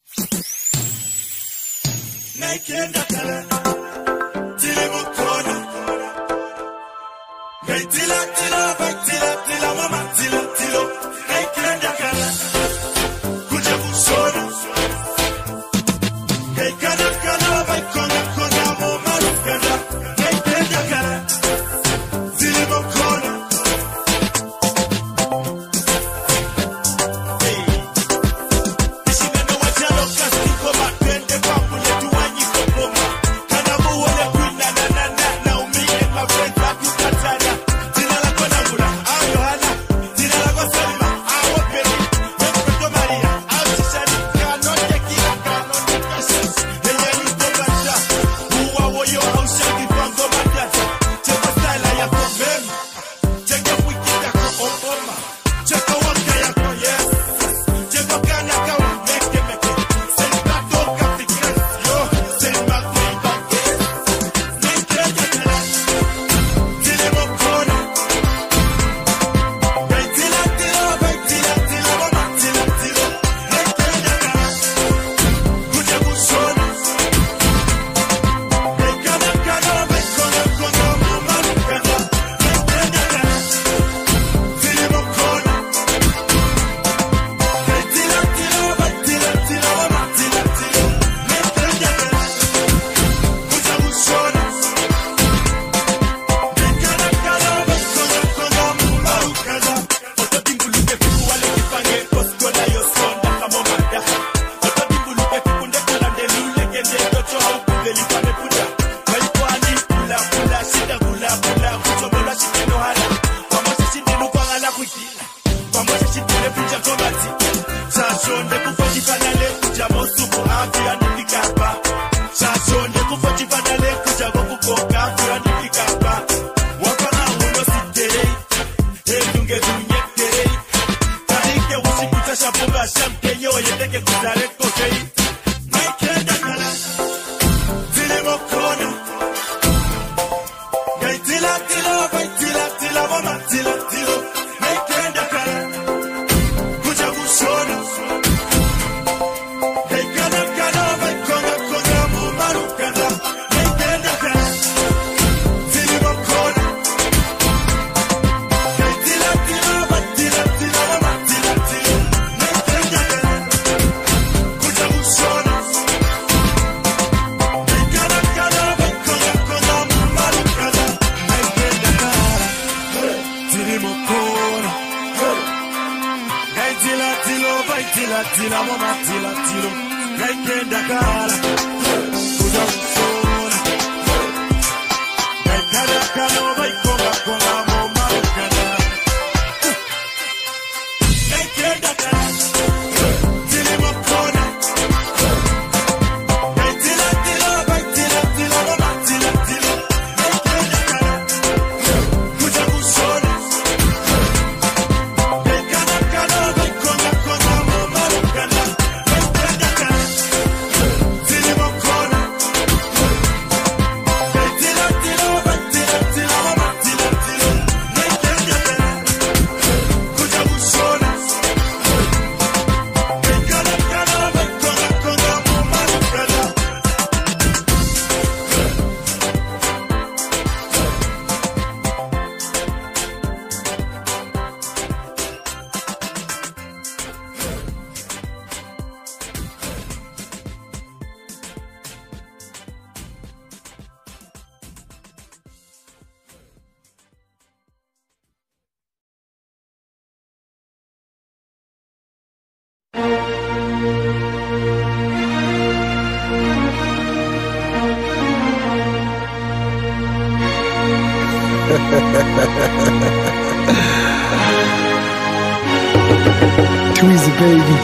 Tweezy baby,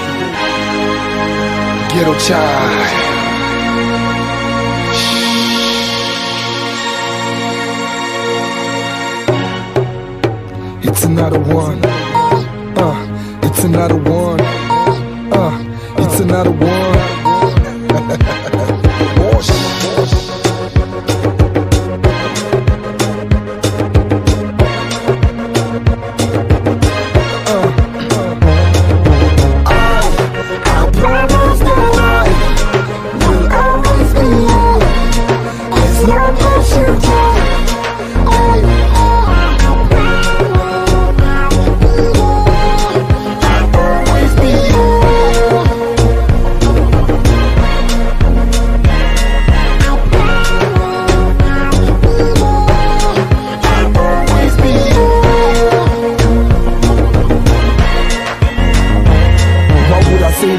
ghetto child. It's another one. It's another one. It's another one. I promise that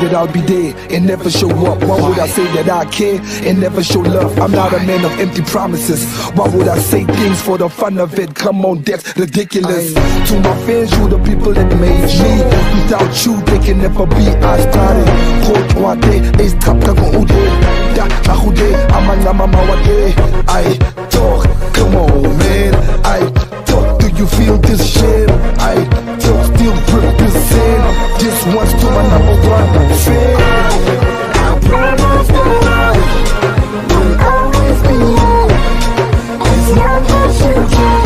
that I'll be there and never show up? Why would I say that I care and never show love? I'm not a man of empty promises. Why would I say things for the fun of it? Come on, that's ridiculous. To my fans, you the people that made me. Without you, they can never be. I started cold one day, ace trap kagon ude. Da nahude, amanga mama wade. I talk, come on man. I talk, do you feel this shit? I talk, still represent. This one's to my #1 fan. I promise that I will always be here. As long as you can.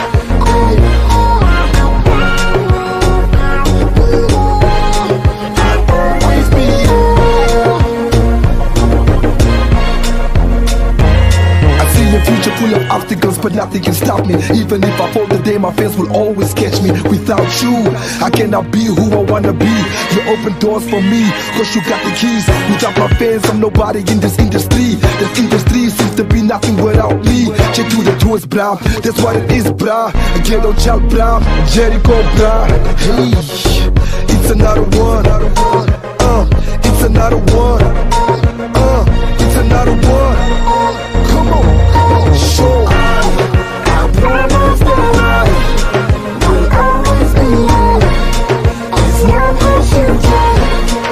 Future full of obstacles, but nothing can stop me. Even if I fall today, my fans will always catch me. Without you, I cannot be who I wanna be. You open doors for me, cause you got the keys. Without my fans, I'm nobody in this industry. This industry seems to be nothing without me. Check to the tours, bra, that's what it is, bra. Ghetto child, bra, Jericho, bra. Hey, it's another one. It's another one. It's another one. Come on. Sure. I promise that I will always be here. As long as you can.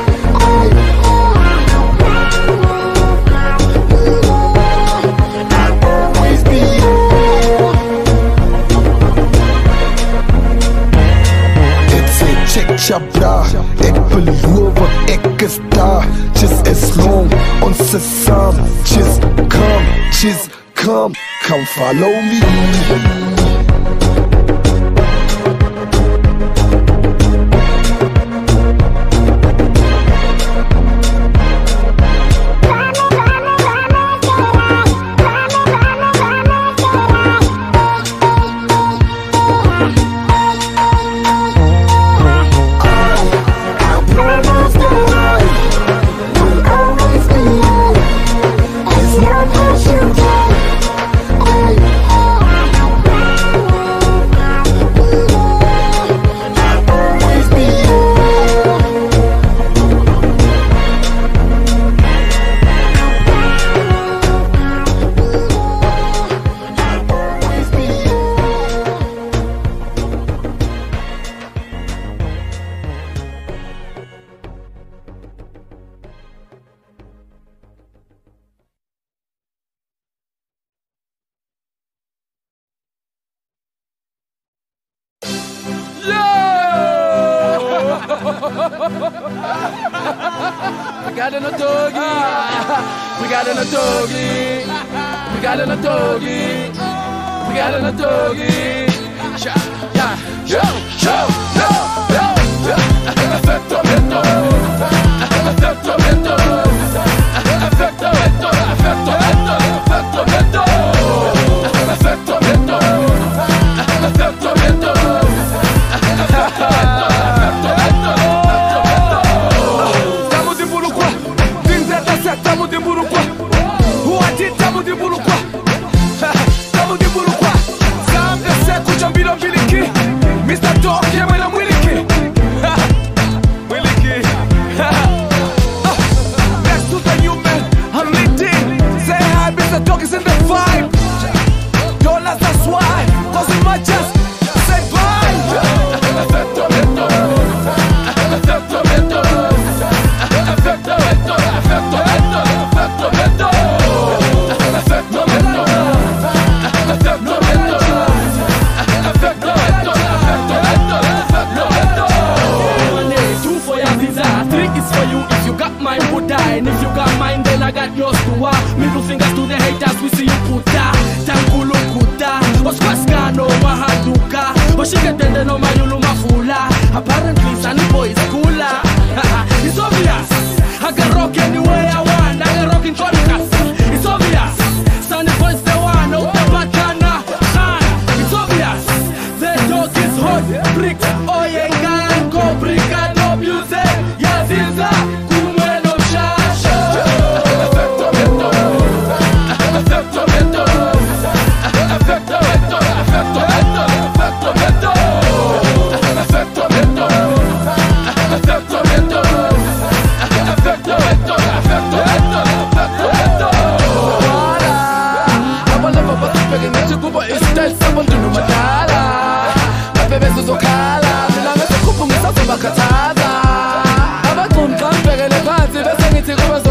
I'll always be here. It's a check chabra. Ik beloof, ik is daar. Just as long ons is saam. Just come follow me. We got in a doggy. We got in a doggy. We got in a doggy. We got in a doggy. Yeah, yo, yo, yo, yo, yo. Effecto, effecto, effecto, effecto, effecto, effecto, effecto, effecto, effecto, effecto, effecto, effecto, Tamo de Buruquá, o Adi tamo de Buruquá, tamo de Buruquá. Sam é seco, Jambira Biliki, Mr. Talk,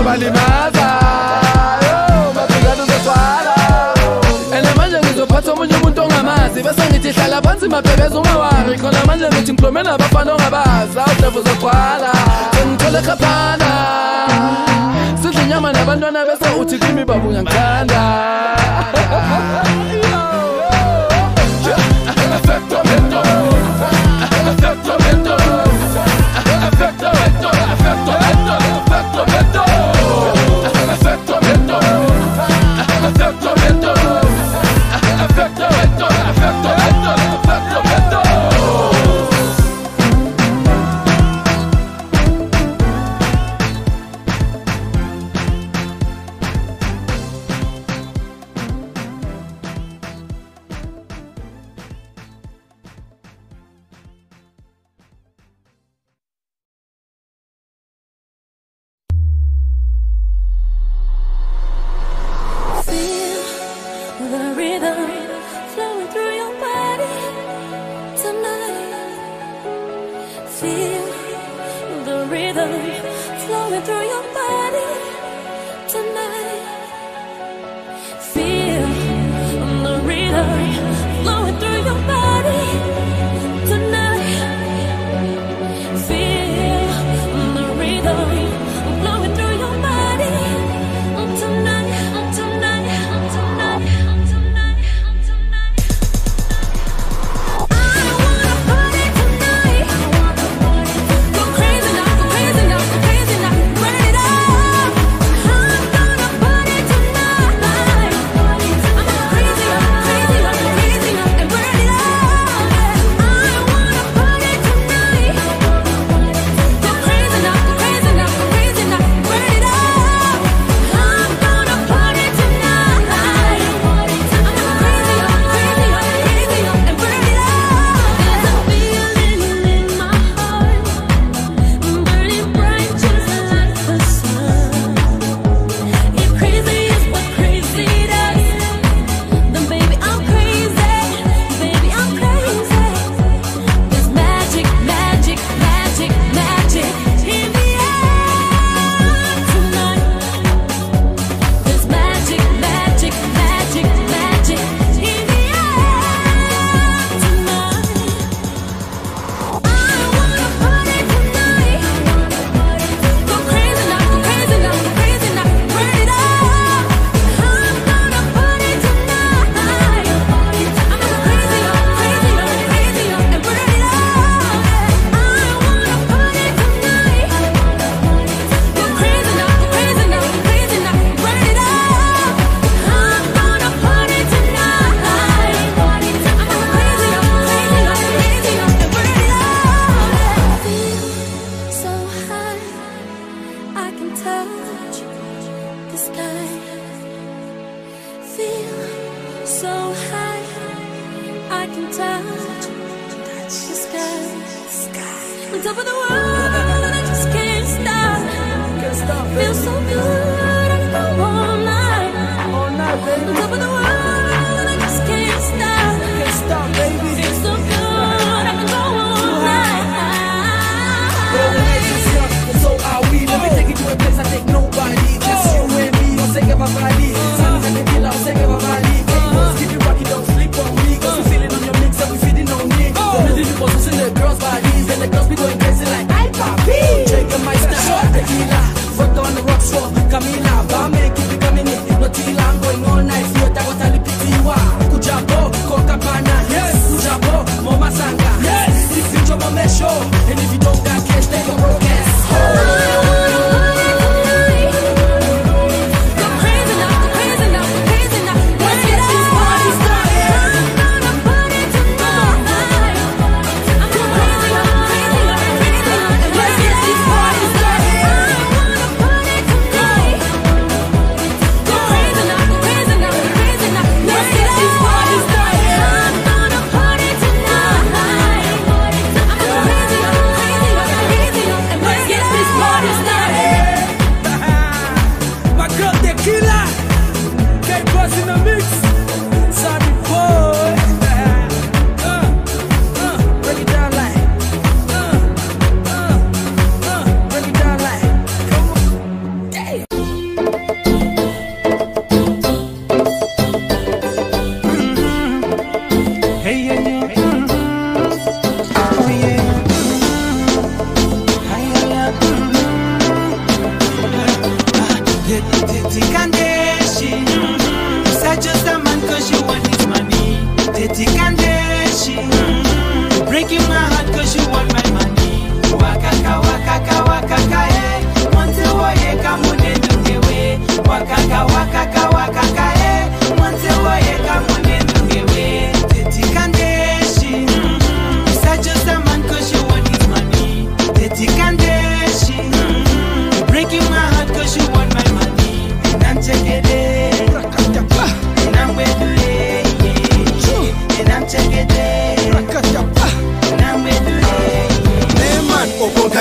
ngizobalimaza maphikade uzogcwala and manje ngizophatha omunye umuntu ongamazi bese ngithi hlala phansi mabhebeza ungawari khona manje ngithi ngikhulume nabafana ongabazi awudevu uzogcwala sengithole khaphana sidla inyama nabantwana bese uthi kimi babu uyangithanda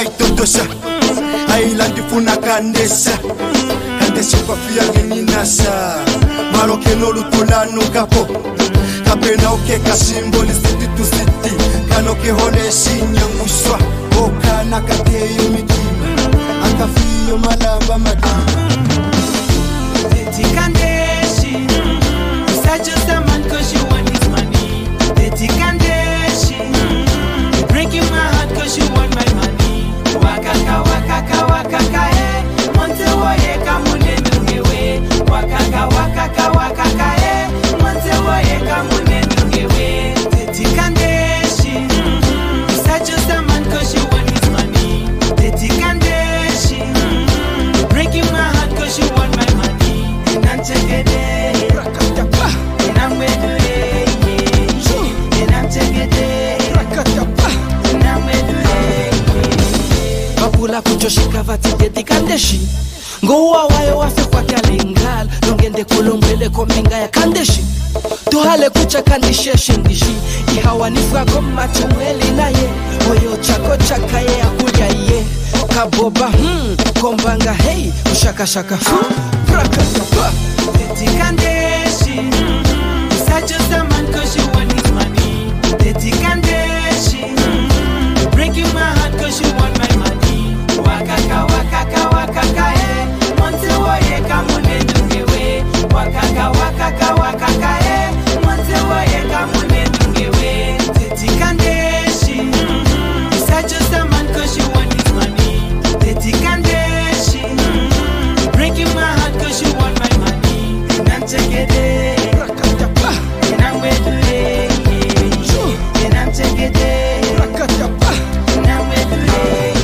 aitotosha Ailandi funa kandesa Kandesi kwa fia ngeninasa Maroke no lutulanu kapo Kapena oke kasimboli city to city Kanoke hone shinyanguswa Oka nakateyo midima Akafiyo malaba madima Teti Kandeshi Such just a man cause you want his money Teti Kandeshi You're breaking my heart cause you want my money Wakaka wakaka wakaka Monte woye kamune nungewe Wakaka wakaka wakaka Monte woye kamune nungewe Teti Kandeshi Such just a man cause you want his money Teti Kandeshi You're breaking my heart cause you want my money And I'm checking it And I'm with it And I'm checking it And I'm with it Bakula kuchoshika vati Teti Kandeshi Ngowa wayo wafe kwa kalingala Nongende kulombele kominga ya Kandeshi Tuhale kucha kandisheshe ndishi Ihawa nifwa koma chumweli na ye Oyo chako chaka ye akuja ye Kaboba kombanga hey Ushaka shaka Praka yapa Teti Kandeshi Such just a man cause you want his money Teti Kandeshi You're breaking my heart cause you want my money Wakaka wakaka wakaka Monte woye kamune nungewe Wakaka wakaka wakaka Monte woye kamune nungewe Teti Kandeshi Such just a man cause you want his money Teti Kandeshi You're breaking my heart cause you want my money And I'm checking it And I'm with it And I'm checking it And I'm with it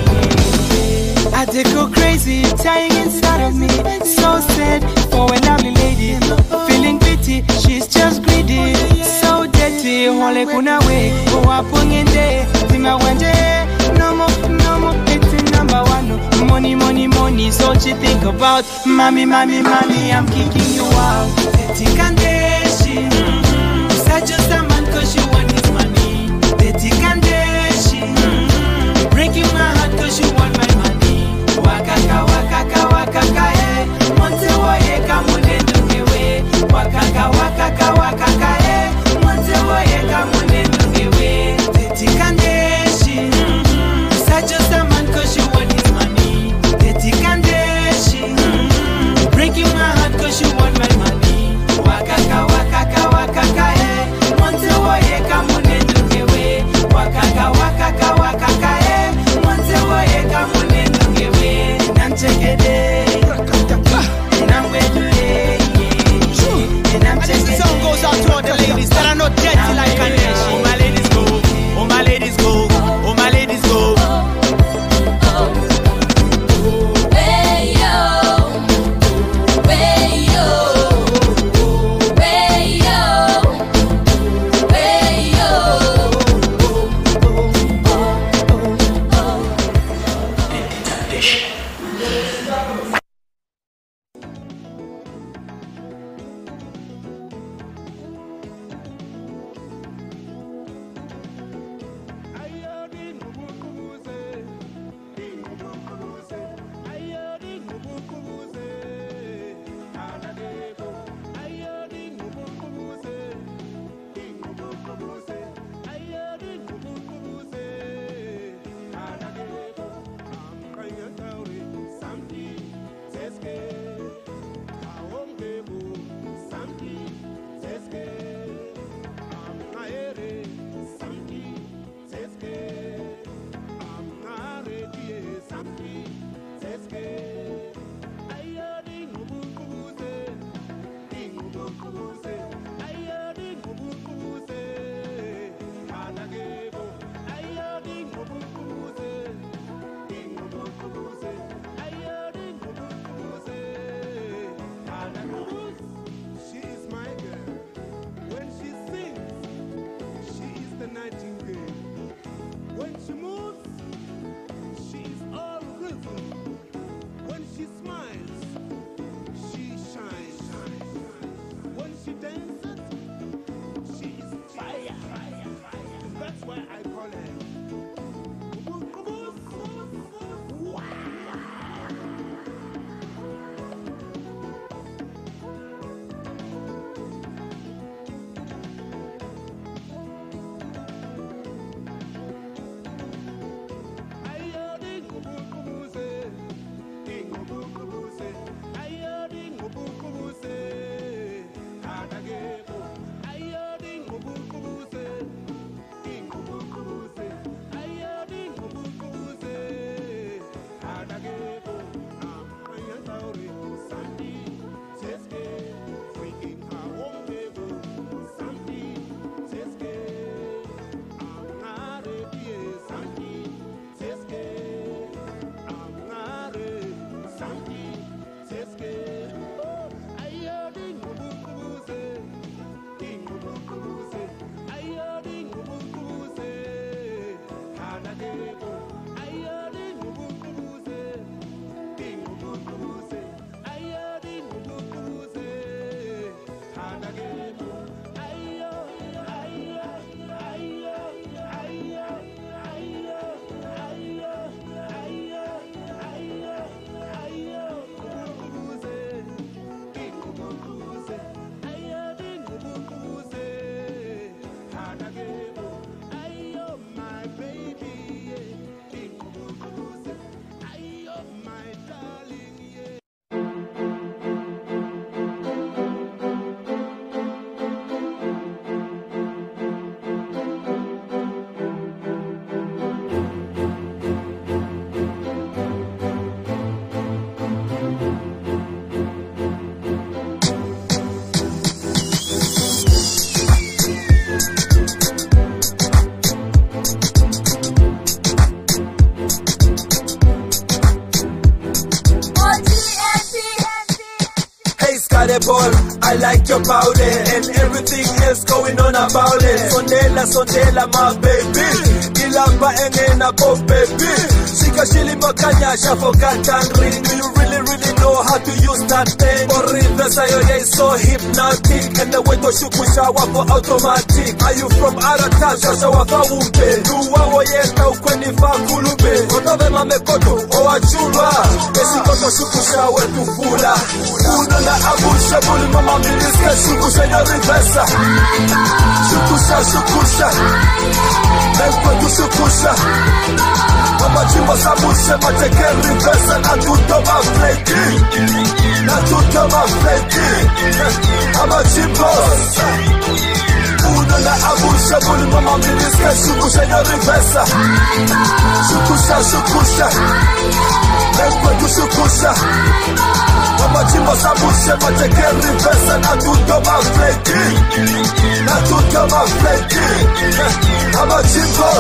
I did go crazy, dying inside of me So sad for a lovely lady Feeling pity, she's just greedy So dirty, hole kuna we Uwapungende, tima wende No more, it's number one Money, money, money, so what you think about Mommy, mommy, mommy, I'm kicking you out Teti Kandeshi Such just a man cause you want his money Teti Kandeshi You're breaking my heart cause you want my money Wakaka wakaka wakaka Monte woye kamune nungewe Wakaka wakaka wakaka Monte woye kamune nungewe Teti Kandeshi Such just a man cause you want his money Teti Kandeshi You're breaking my heart cause you want my money Wakaka wakaka wakaka Monte woye kamune nungewe Wakaka wakaka wakaka Monte woye kamune nungewe And I'm checking it And I'm with it And I'm checking it. This song goes out to all the ladies that are not dirty like Kandeshi. Oh my ladies go, oh my ladies go, oh my ladies go. incredible. I like your body and everything else going on about it. Sondela, Sondela, my baby. Ilamba engena po baby. Shika shili makanyasha for country. Do you really know how to use that thing? For reverse, is so hypnotic. And the way to shukusha for automatic. Are you from Arata? Shasha wafa umpe. Nuwa woyeta ukweni fa kulube. Kotobe mamekoto o achulwa. Esi koto shukusha wetu fula. Uno na abusha buli mama miliska. Shukusha ya reversa. Shukusha. Mekwetu shukusha. Mama chimba sabusha mateke reversa. Na tutoma fleki. Mama chimba. Uno na abusha buli mama miliska. Shukusha ya reversa. Shukusha. Mekwetu shukusha. Mama chimba sabusha mateke reversa. Na tutoma fleki. Mama chimba.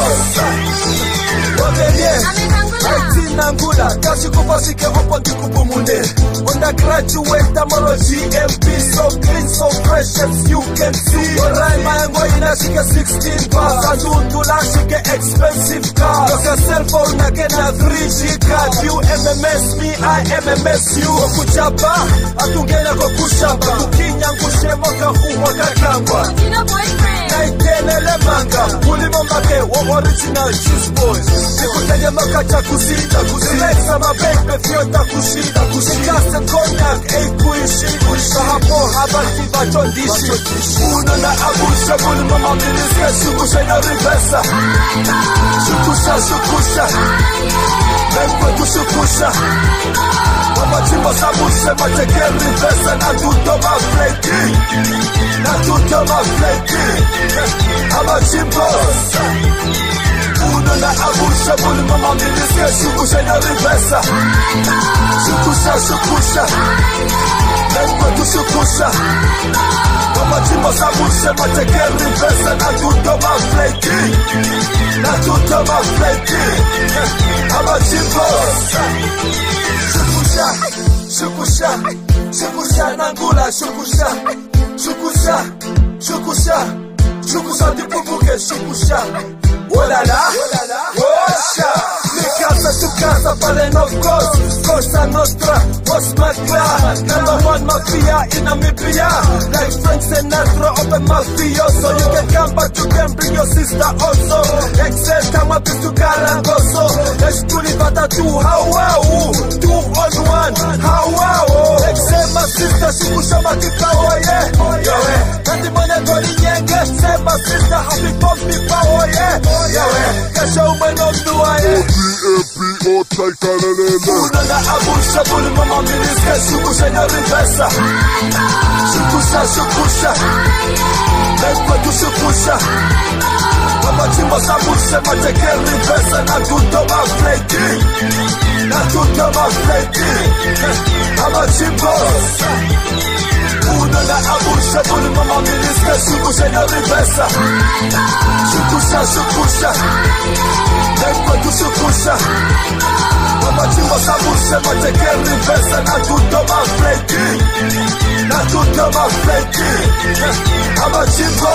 Nangula, kasi kupasike opo ndikupumune. Undergraduate, amoro GMP. So clean, so fresh as you can see. Alright, my boy, inashike 16 bars. Azundula, shike expensive cars. Your cell phone, again, a 3G card. You MMS me, I MMS you. Okuchapa, atungena kokushapa. Kukinya ngushemo kahuwa kakamba. Naitenele manga, ulimo make, original juice boys. Nikutege makacha kusita. Kusilexa mabebe fiota kushida. Kushikase cognac, kuishi. Hapo habati batondishi. Uno na abusha buli mama miliska. Shukusha ya reversa. Shukusha. Mekwetu shukusha. Mama chimba sabusha mateke reversa. Na tutoma fleki. Mama chimba. Uno na abusha buli mama miliska. Shukusha ya reversa. Shukusha. Mekwetu shukusha. Mama chimba sabusha mateke reversa. Na tutoma fleki. Mama chimba. Shukusha nangula Shukusha dipubuke shukusha. Olala, osha. Mikasa to casa, Paleno Coast, Costa Nostra, was my class. Number one mafia in Namibia. Like Frank Sinatra, open mafia. So you can come back, you can bring your sister also. Excel, come up to Kalangoso. Let's do the bata to Hawaii. 2 on 1, Hawaii. Excel, my sister, Shukusha Matikawa, yeah. And the money going yenge. Say my sister, happy pumpy power, yeah. Kasha umeno mduwa, yeah. Uno na abusha buli mama miliska. Shukusha ya reversa. Shukusha. Mekwetu shukusha. Mama chimba sabusha mateke reversa. Na tutoma fleki. Mama chimba. Uno na abusha buli mama miliska. Shukusha ya reversa. Shukusha. Mekwetu shukusha. Mama chimba sabusha mateke reversa. Na tutoma fleki. Mama chimba.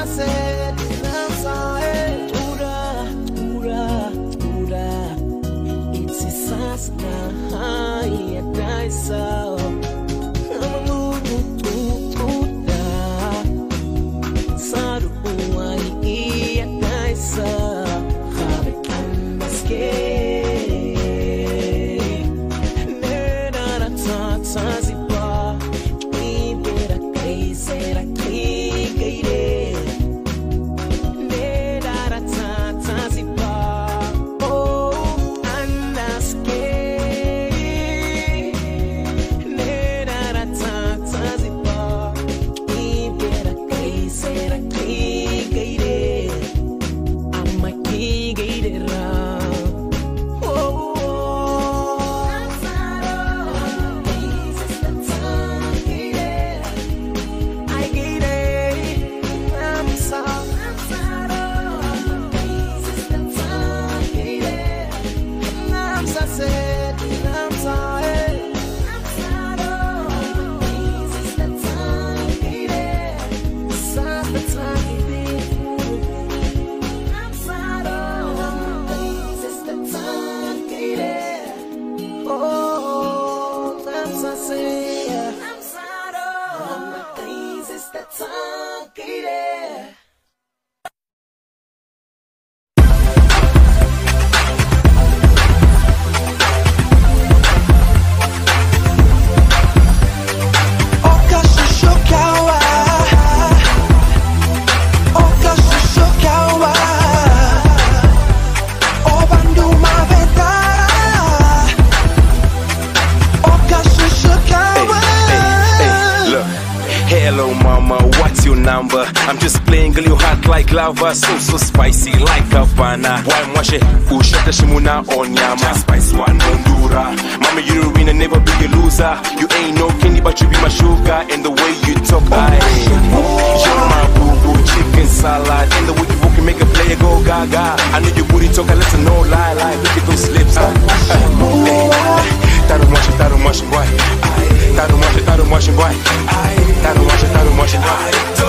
I'm just playing, girl, you hot like lava, so spicy like a banana. Why mwashe, ushata shimuna onyama. Spice one ondura. Mama, you don't win and never be a loser. You ain't no candy, but you be my sugar. And the way you talk, you're my boo-boo, chicken salad. And the way you walk, you make a player go gaga. I know your booty talk, I listen, no lie, look at those lips. Taru mwashe, boy. Taru mwashe, boy. Taru mwashe, boy.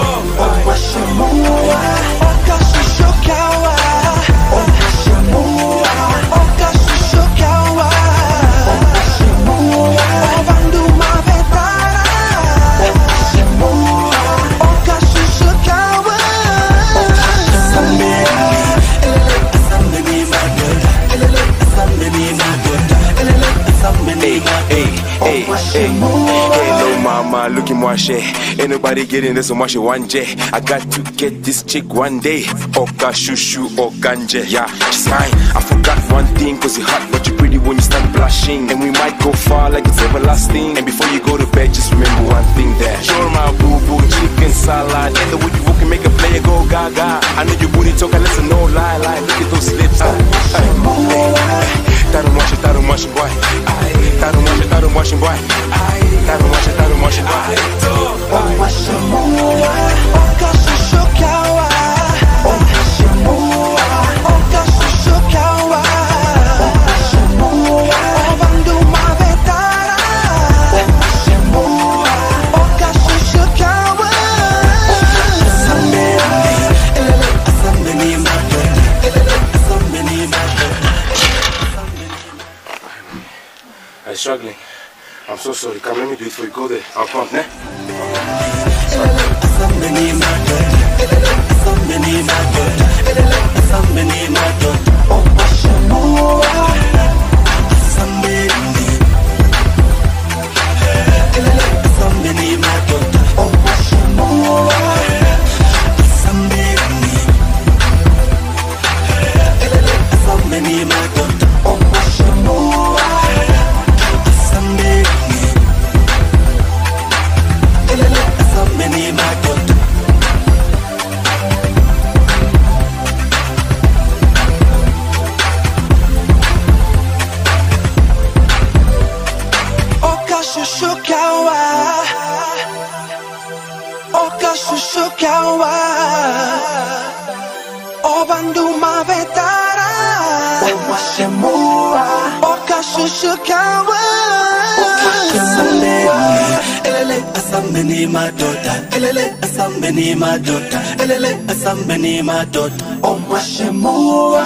Hey, hello mama, look at Mwashe. Ain't nobody getting this on Mwashe one day. I got to get this chick one day. Oka shushu or ganje. Yeah, she's mine. I forgot one thing, cause you're hot, but you're pretty when you start blushing. And we might go far like it's everlasting. And before you go to bed, just remember one thing there. You're my boo-boo, chicken salad. And the way you walk can make a player go gaga. I know your booty talk, I listen, no lie, look at those lips. Taru mwashe, boy. Taru mwashe, boy. Taru mwashe, boy. I'm struggling. I'm so sorry. Come, let me do it before you go there. I'll pump, ne? Oka shushukawa elele asambeni madota, elele asambeni madota, elele asambeni madota. Omwashemua.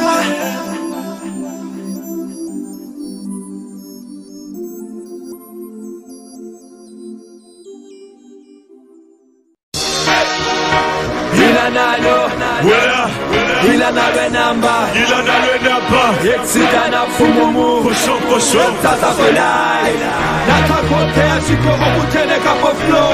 Ila na benamba, Exitana fumumu, Tata Felai, Natakotea Chico Mutene Capo Flow.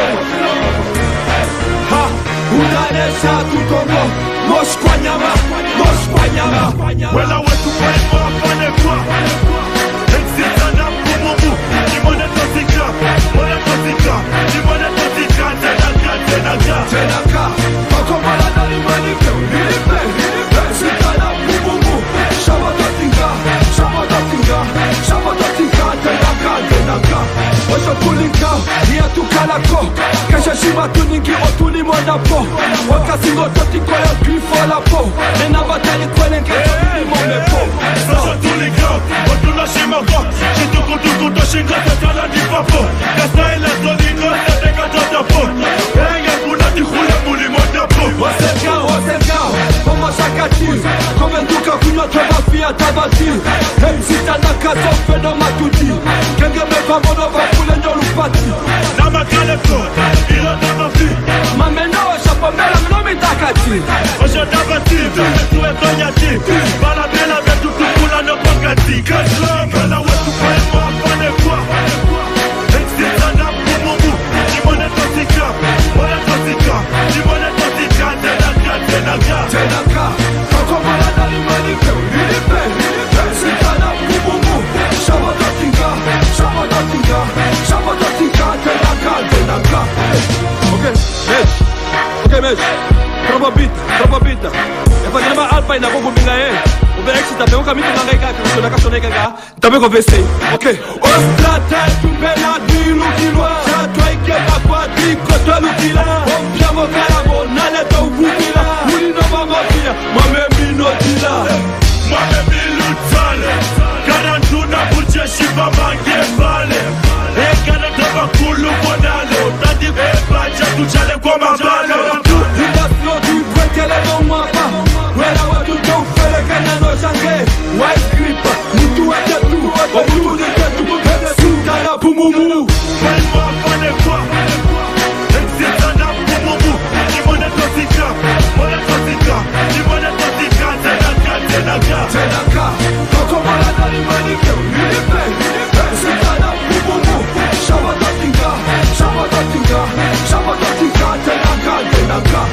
Ha, Udanesha Tukomo, Mosquanyama. Well, I went to find more fun and quoi. Exitana fumumu, Timona Totika, Mona Totika, Timona Totika, Tenaka, Pakomala Nalimani, Sitana Bubu, Shabatatinga, Tenaka, Washa Pulinka, Nia Tukalako, Kashashima Tuningi Otuni Monapo, Wakasingo Totiko ya Grifo la Po, Enabatani Kwenke, Monepo, Washa Tulinka, Otuna Shimako, Shituku Toshinga Tala di Papo, Kasaila Toningo, Tekatapo, Enga Kunati Hula Muli Monapo, Wasekao, Koma Shakati, Komenduka Kuno Tobafia Tabati, Hemsitana Kato Feno Matuti, Kenge Meva Mono Vapule Ndolupati, Namakaleko, Ilo Namafi, Mameno Shapamela Mnomi Takati, Osho Tabati, Tuwe Tonyati, Balabela Vetu Tukula No Pokati, Kaslam, Kala Wetu Kwema Fane Kwa, Hemsitana Pumumu, Timone Totika, Mona Totika, Timone Totika, Tenaka, Kakomala Nalimani, Ilipe, Sitana Bubu, Shabatatinga, Tenaka. Okay, mesh. Probabita. Fazendo uma alpa na boca minha o Brexit tá bem caminho na rega que eu não cá. Também conversei. Ok. Ostrata tu bela dilo kilo. Já tu aí que tá quadri cotolo kila. Chamo caramo na le to bukila. Uni no mamotia, mame minotila. Mame milutale. Karantuna buche shiba mange vale. E kana tava kulu bonale. Tadi bebacha tu chale kwa mabale. White grip, mutu atatu, mutu de tatu, sutana pumumu. Fais-moi fane quoi? Exitana pumumu. Timona totika, Timona totika, Tenaka. Kakomala Nalimani, Ilipe, sutana pumumu. Shabatatinga, Tenaka.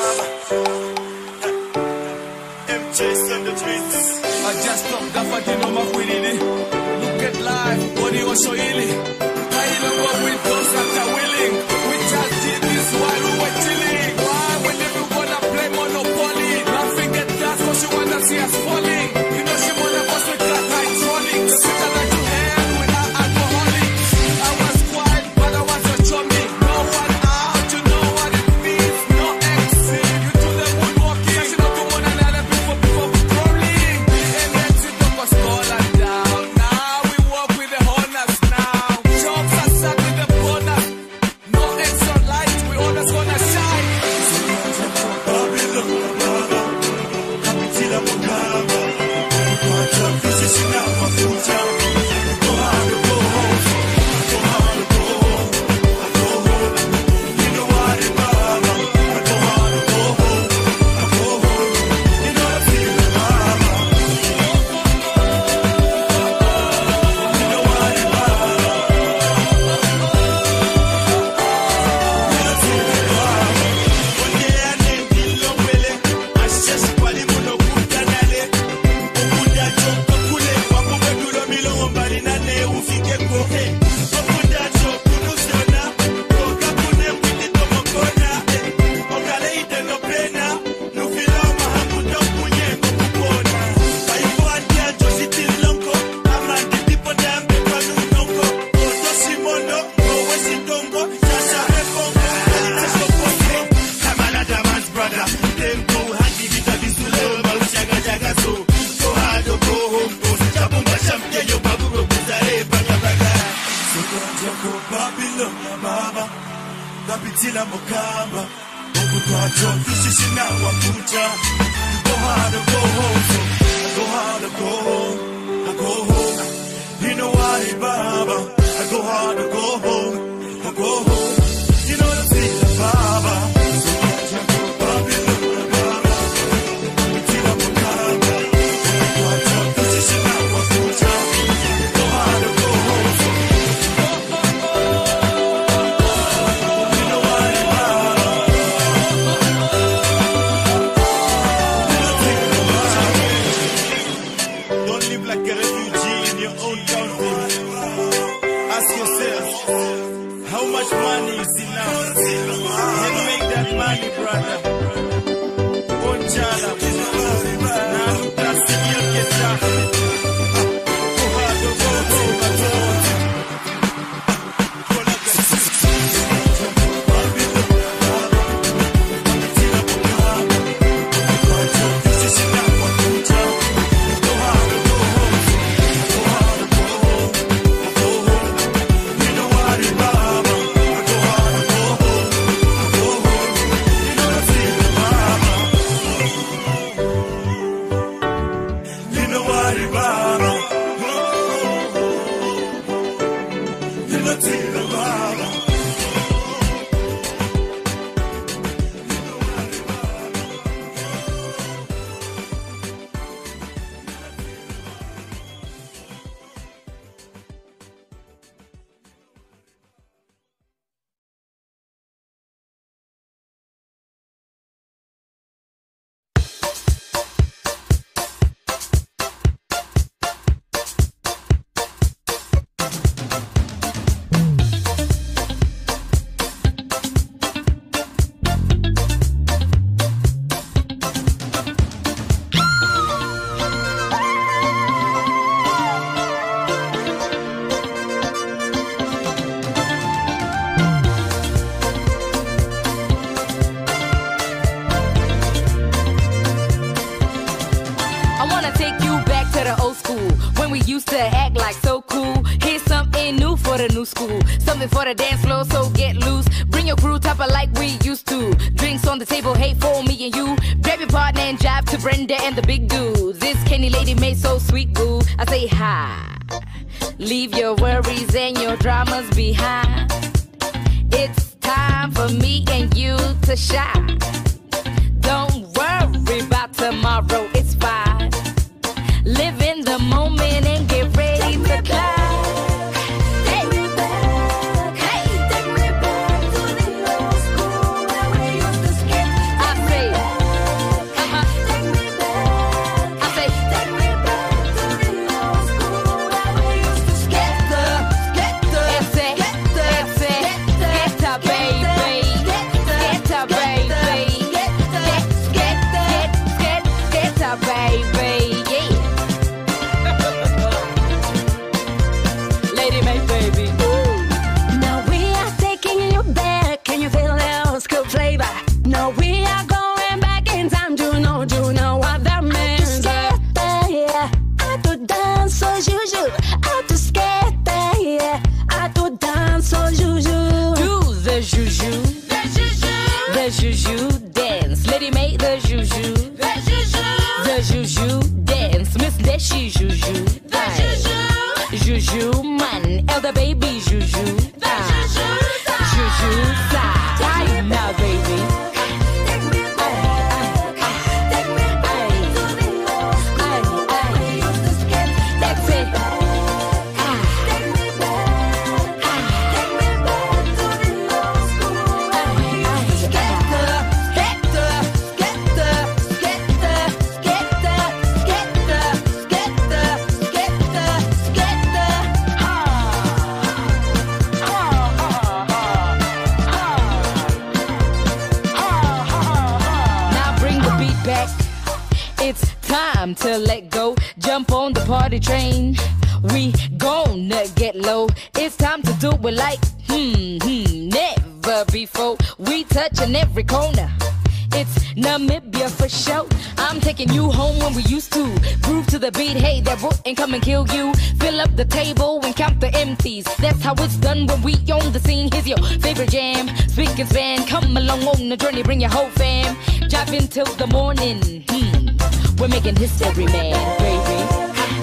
I just stopped Gafatino Makwini. Look at life, body was so illy. I even go with those that are willing. We just did this while we were chilling. Why when you gonna play Monopoly? Nothing get done cause you wanna see us falling. You know she wanna us with that high trolling. The future that you had without alcoholic. I was quiet but I was a chummy. No one out, you know what it means. No exit, you do the moonwalking. Catching up to one another before crawling. And that's it, don't go stolen down. Now we walk with the honors now. Jobs are set with the bonus. No extra light, we always gonna shine. Kapitila mukamba okutwacho tushishina wakucha go hard or go home so go hard or go home I go home you know why baba I go hard or go home I go home you know the feeling baba Something for the dance floor, so get loose. Bring your crew, top it like we used to. Drinks on the table, hey, for me and you. Grab your partner and jive to Brenda and the big dudes. This Kenny lady made so sweet, boo. I say hi. Leave your worries and your dramas behind. It's time for me and you to shine. Don't worry about tomorrow, it's fine. Live in the moment and get ready to climb. taking time to know what that means. Yeah, I could dance as usual. I to skate, yeah, I could dance as usual. Do the juju, the juju dance. Lady make the juju, the juju dance. Miss Deshi juju, juju man, elder baby juju, juju side. Now baby. It's time to let go. Jump on the party train. We gonna get low. It's time to do it like never before. We touching every corner. It's Namibia for sure. I'm taking you home when we used to groove to the beat. Hey, that root ain't come and kill you. Fill up the table and count the empties. That's how it's done when we on the scene. Here's your favorite jam. Speak and span. Come along on the journey. Bring your whole fam. Jive until the morning. We're making history, man, baby.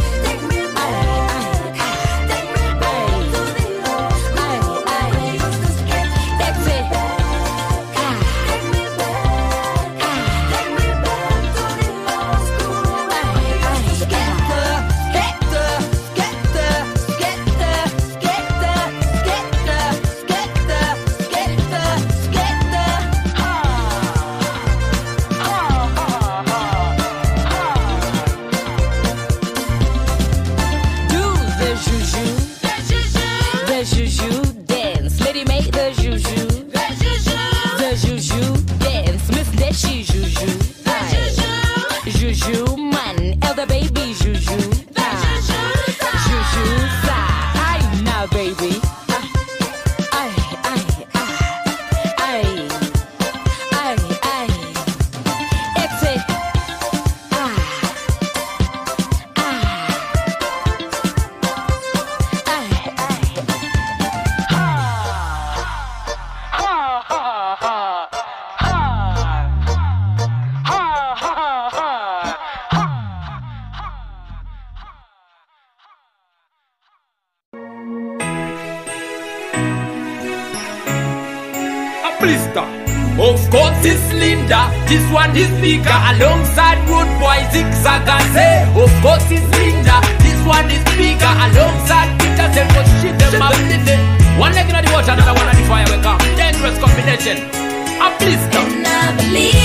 Of course it's Linda, this one is bigger. Alongside Road Boy Zigzag and say, of course it's Linda, this one is bigger. Alongside Peter said, but shit them up in it. One leg in the water, another one on the fire. We come, dangerous combination. A blister. And I believe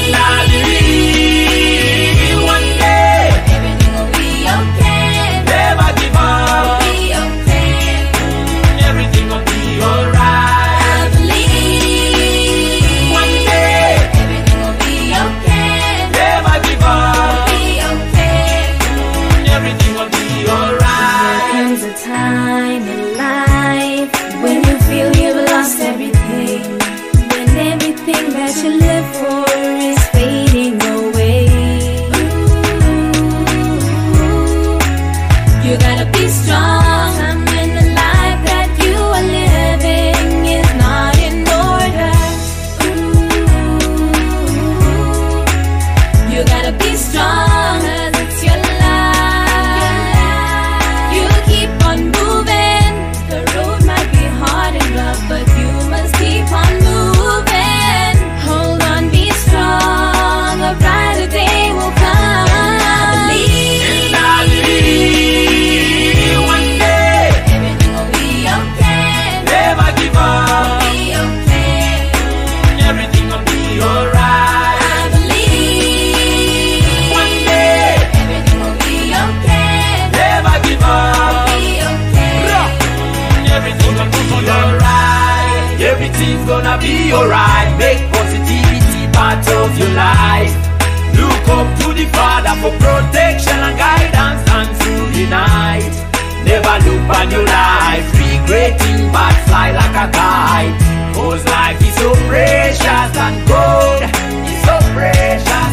one day everything will be okay. Never give up. Be okay. Everything will be alright. Time in life when you feel you've lost everything, when everything that you live for is fading away. You gotta be strong when the life that you are living is not in order. You gotta be strong 'cause it's your life. But you must keep on moving. Hold on, be strong. A brighter day will come. I believe one day everything will be okay. Never give up. Be okay. Everything will be alright. I believe one day everything will be okay. Never give up. Be okay. Everything will be alright. Everything's gonna be alright. Make positivity part of your life. Look up to the Father for protection and guidance and through the night. Never look on your life regretting, but fly like a kite. 'Cause life is so precious and gold is so precious.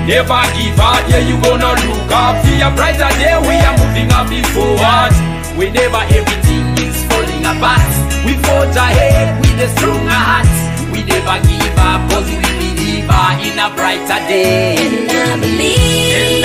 Never give up, yeah, you gonna look up. See a brighter day, we are moving up forward. Whenever everything is falling apart, we forge ahead with a stronger heart. We never give up, cause we believe in a brighter day. And I believe,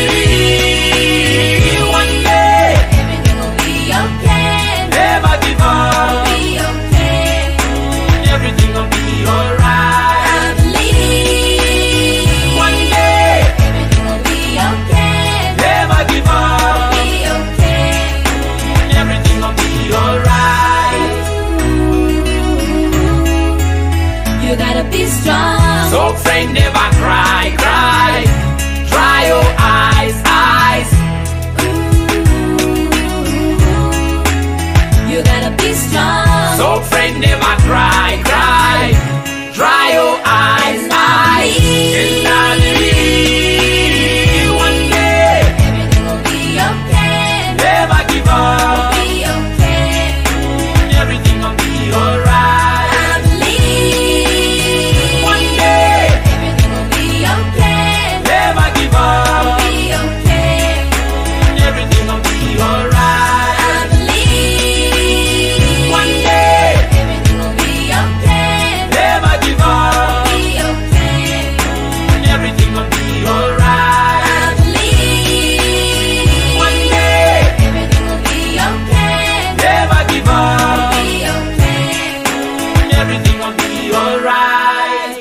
one day everything will be okay. Never give up, Be okay. everything will be alright. I believe, One day everything will be okay. never give up, Be okay. everything will be alright. You gotta be strong. So friend, never cry, cry. Dry your eyes, eyes. You gotta be strong. So friend, never cry, cry. Dry your eyes, eyes. And I believe one day Everything will be okay. never give up, Be okay. everything will be alright. I believe One day everything will be okay. never give up, Be okay. everything will be alright. I believe One day everything will be okay. never give up, Be okay. everything will be alright. I believe One day everything will be okay. never give up, Be okay. everything will be alright.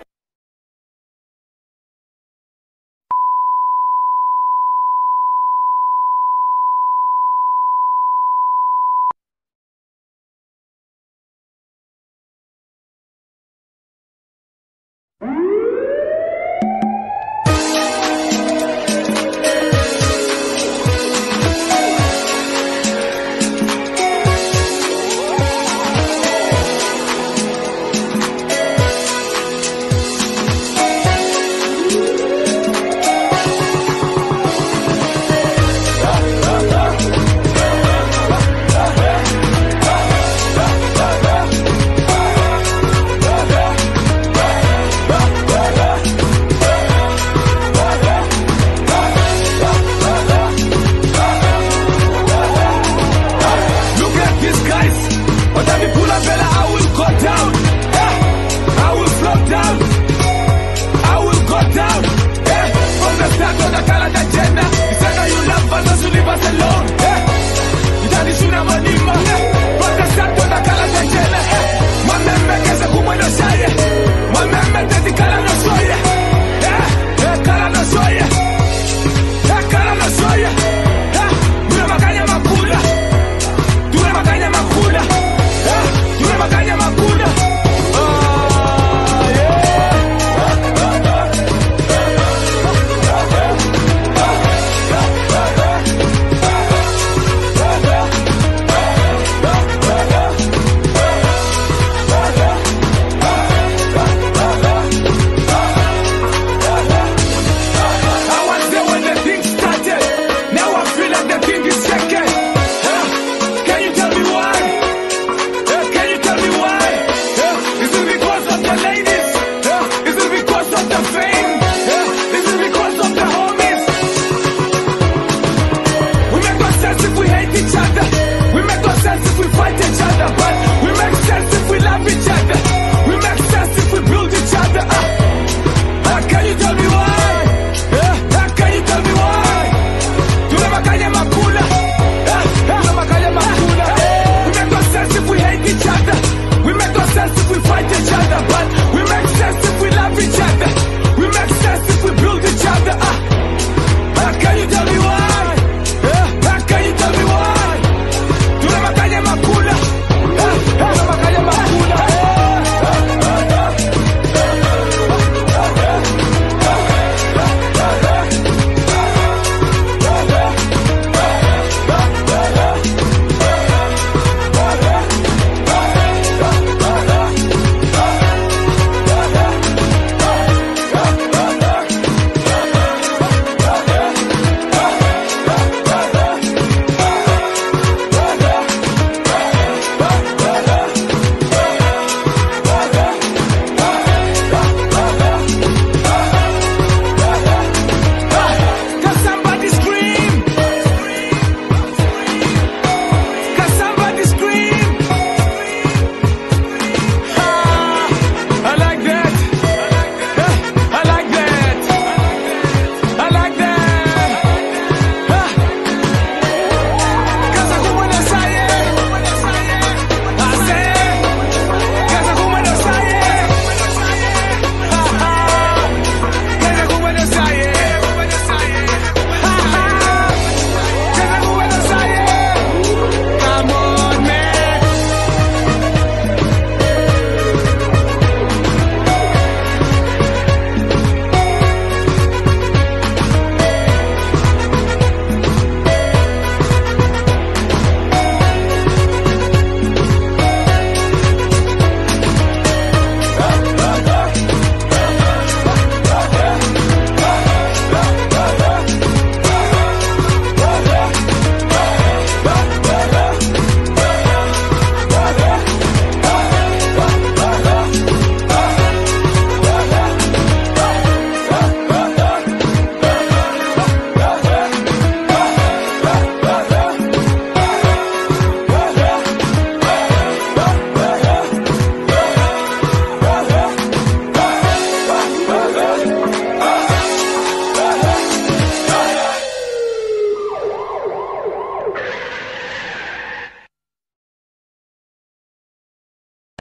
Look at these guys. But let me pull up, Bella, I will go down. I will flop down. I will go down. From the start of the calendar agenda, you said that you love us, so you leave us alone. That is una manima. From the start of the calendar agenda, my member gets a good way to say it. My member gets the calendar no soy. Calendar no soy. Calendar no soy. Mira, macaya macula. Tú eres macaya macula. Tú eres macaya macula. I was there when the thing started. Now I feel like the thing is shaking. Can you tell me why? Can you tell me why? Is it because of the ladies? Is it because of the fame? Is it because of the homies? We make no sense if we hate each other. We make no sense if we fight each other. But we make sense if we love each other. We make sense if we build each other up. Can you tell me why? Can you tell me why? Tú eres macaya macula. Tú eres macaya macula. We make no sense if we hate each other. We make no sense if we fight each other. But we make sense if we love each other. We make sense if we build each other up. Can you tell me why? Can you tell me why? Tú eres macaya macula. Tú eres macaya macula.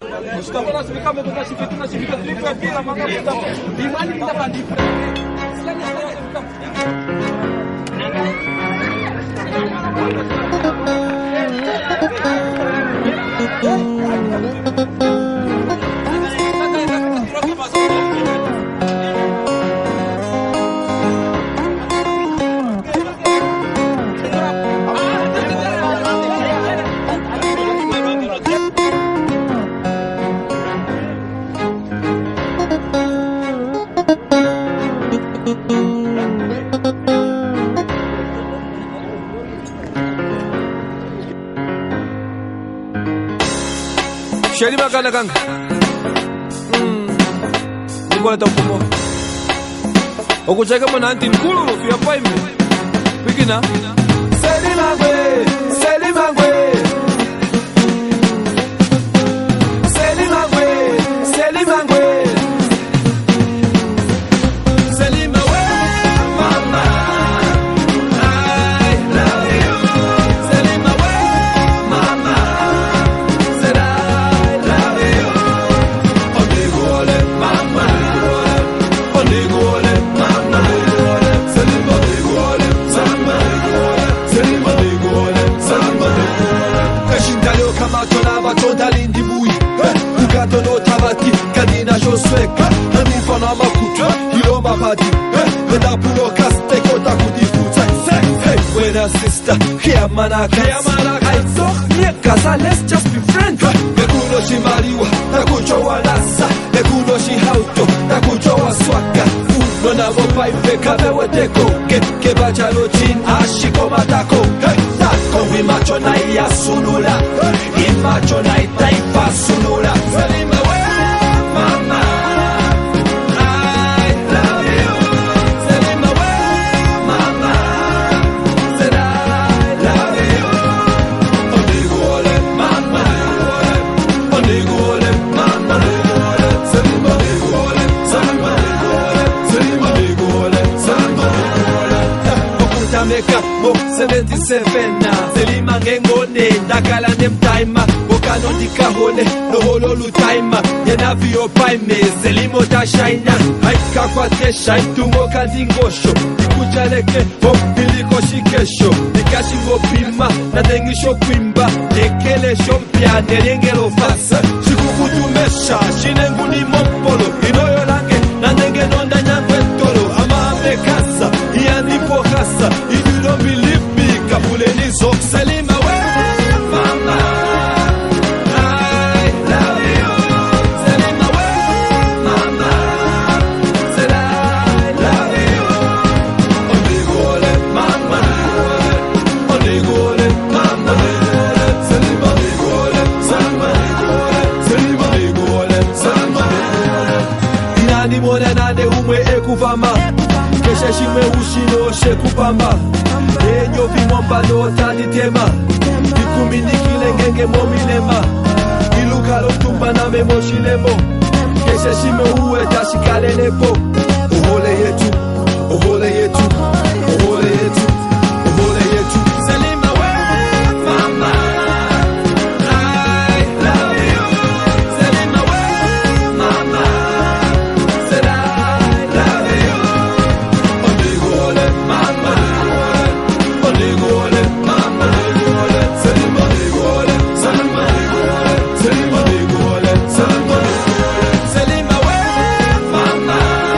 Sheri makala kang Nikola tapumo Okucheka mwana anti nkulu Fia paime Wikina Selimangwe Selimangwe Selimangwe Selimangwe Selimangwe Mama I love you Selimangwe Mama Said I love you Ondigole Mama Ondigole Mama Selimangwe Mama Selimangwe Mama Kashindalo kama tona batonda lindi bui Ukatono tabati kadina josweka Nami fana makutu hilo mabadi Veda pulo kaste kota kudifuta When a sister here manaka I thought mieka let's just be friends Nekuno shi mariwa Nakujowa nasa Nekuno shi hauto Nakujowa swaka Nona vopa ifeka bewe teko Kebachalo chin ashiko matako Tako macho na iya sunula Imacho na itaifa sunula Selima we mama I love you Selima we mama Said I love you Ondigole mama Ondigole mama Selima ondigole Selima Selima ondigole Selima Okutameka mo 77 na Selima ngengone Dakala nem taima Okano dikahole Loholo lutaima Yena vio paime Selimo ta shaina Haika kwa tesha Itumo kandingosho Ikujaleke Hop iliko shikesho Nikashingo pima Na dengisho kwimba Nekele shompia Nerengelo fasa Shikukutumesha Shinenguni mopolo Inoyo lange Na nenge nonda nyangwe tolo Ama amekasa Iyandipo kasa If you don't believe me Kapuleni zok Selima we mama I love you Selima we mama Said I love you Ondigole mama Ondigole mama Selima ondigole Selima Selima ondigole Selima Inani mone nane umwe ekuvama Keshe shime ushino shekupamba Enyo vimomba no taditema Ikumi nikile ngenge momilema Ilukalo tumba na memoshilemo Keshe shime uwe tashikale nepo Ohole yetu, ohole yetu, ohole yetu, ohole yetu Selima we mama I love you Selima we mama Said I love you Ondigole mama Ondigole mama Selima ondigole Selima Selima ondigole Selima Selima we mama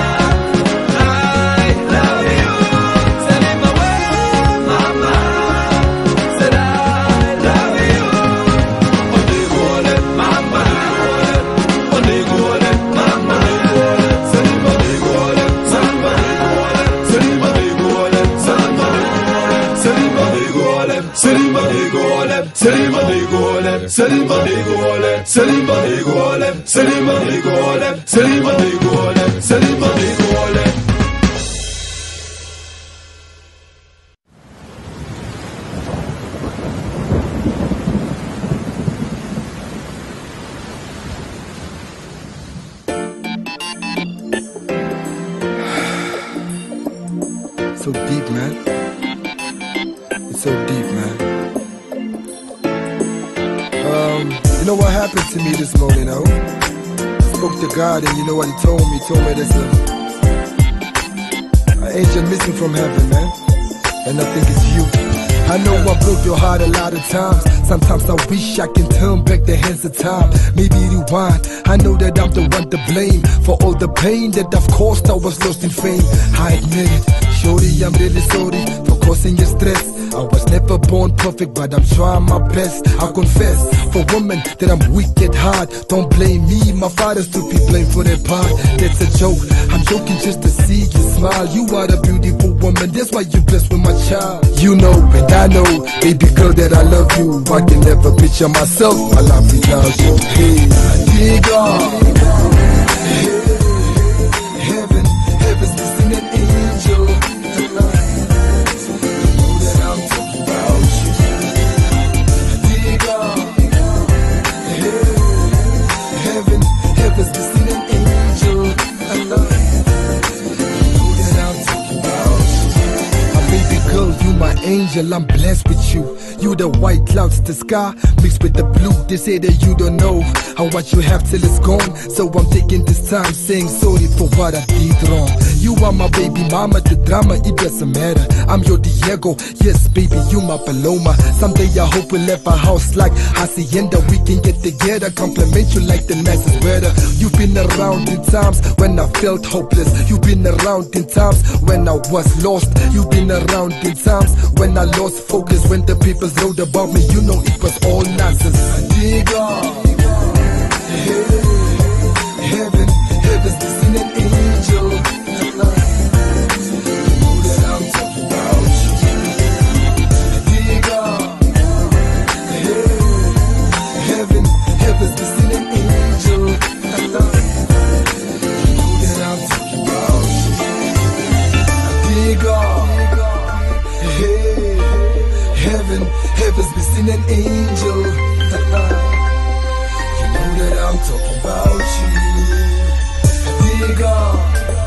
I love you Selima we mama Said I love you Ondigole mama Ondigole mama Selima ondigole Selima Selima ondigole Selima Selima ondigole Selima ondigole Selima ondigole Selima ondigole Selima ondigole Selima ondigole Selima ondigole Selima ondigole So deep, man. It's so deep, man. You know what happened to me this morning, I spoke to God and you know what he told me? He told me there's an angel missing from heaven, man. And I think it's you. I know I broke your heart a lot of times. Sometimes I wish I can turn back the hands of time. Maybe rewind. I know that I'm the one to blame for all the pain that I've caused. I was lost in fame. I admit it. Shorty, I'm really sorry for causing you stress. I was never born perfect, but I'm trying my best. I confess, for women, that I'm weak at heart. Don't blame me, my father's to be blamed for their part. That's a joke, I'm joking just to see you smile. You are a beautiful woman, that's why you're blessed with my child. You know, and I know, baby girl, that I love you. I can never picture myself, I love without you. Hey, dig off. Heaven, heaven's missing an angel. Angel, I'm blessed with you. You the white clouds, the sky mixed with the blue. They say that you don't know how what you have till it's gone. So I'm taking this time saying sorry for what I did wrong. You are my baby mama, the drama, it doesn't matter. I'm your Diego, yes baby, you my Paloma. Someday I hope we'll have a house like Hacienda. We can get together, compliment you like the nicest weather. You've been around in times when I felt hopeless. You've been around in times when I was lost. You've been around in times when I lost focus. When the people wrote about me, you know it was all nonsense. Dig off. Heaven, heaven's missing an angel. You know that I'm talking about you. Dig off. Heaven, heaven's missing an angel. You know that I'm talking about you. Dig off. Heaven, heaven's missing an angel. You know that I'm talking about you. Dig off.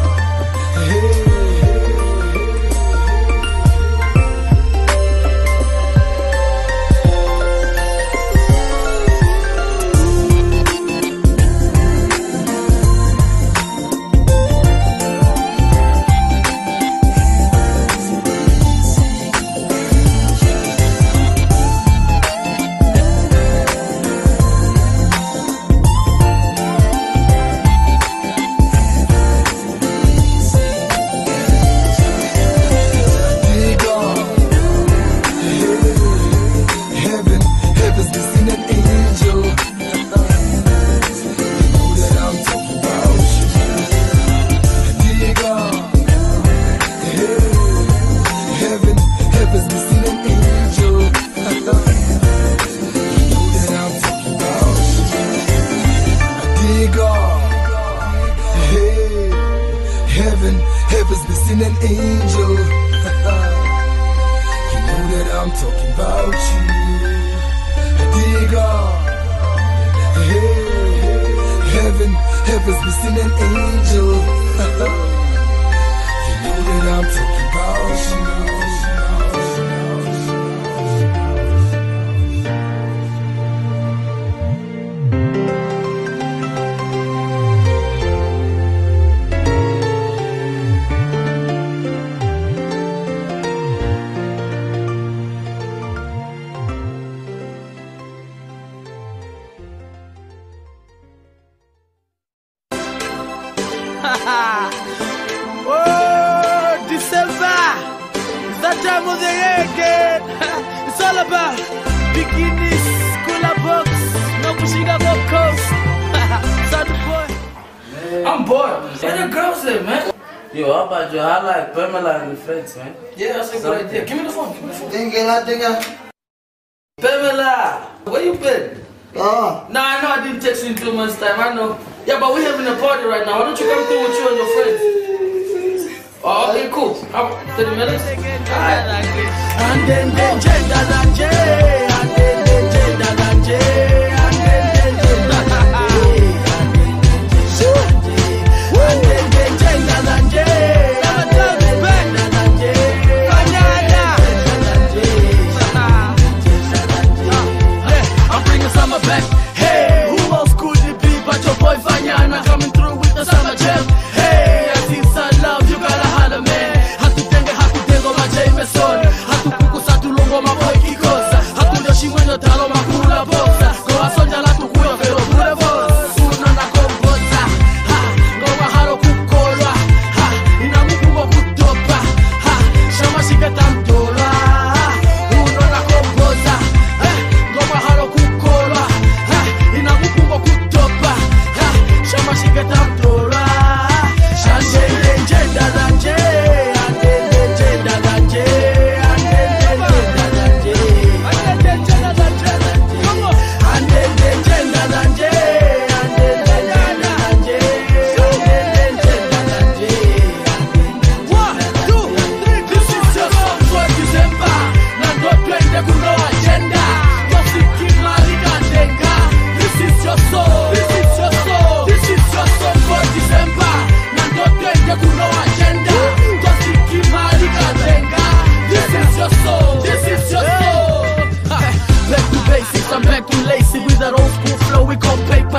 Heaven's missing an angel. You know that I'm talking about you. Dig off. Heaven, heaven's missing an angel. You know that I'm talking about you. Oh, December is that time of the year again. It's all about bikinis, cooler box, no pushing up on coast. Sad boy. I'm bored. Where the girls at, man? Yo, how about you? I like Pamela and the friends, man. Yeah, that's a good idea. Give me the phone. Give me the phone. Pamela, Where you been? Nah, I know I didn't text you in 2 months' time. I know. Yeah, but we're having a party right now. Why don't you come through with you and your friends? Oh, okay, cool. 30 minutes? Alright. And then gender and J, and then gender and J, and then gender and J, and then gender and J. I'm bringing summer back. Hey.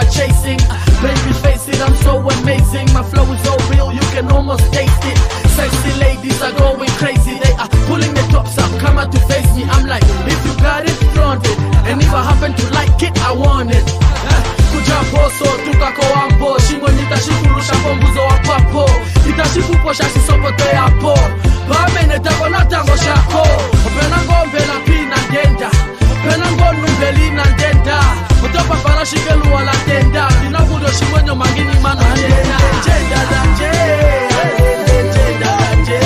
chasing. Baby, face it, I'm so amazing. My flow is so real, you can almost taste it. Sexy ladies are going crazy. They are pulling the tops up, come out to face me. I'm like, if you got it, flaunt it. And if I happen to like it, I want it. Kujaposo, tukako wambo. Shingo nitashikulusha pombuzo wa papo. Itashikuposha sisopote yapo. Bamene tako na tango shako. Penango mbela pina denda. Penango numbeli na denda. Otopa para shikelu wala tenda. Dina budo shimwenyo mangini mano denda. Denda danje. Denda danje.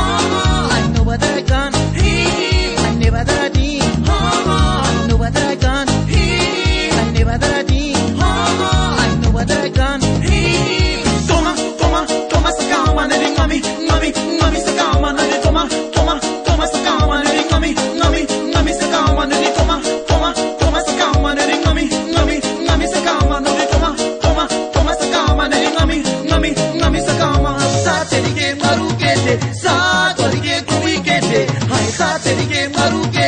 I never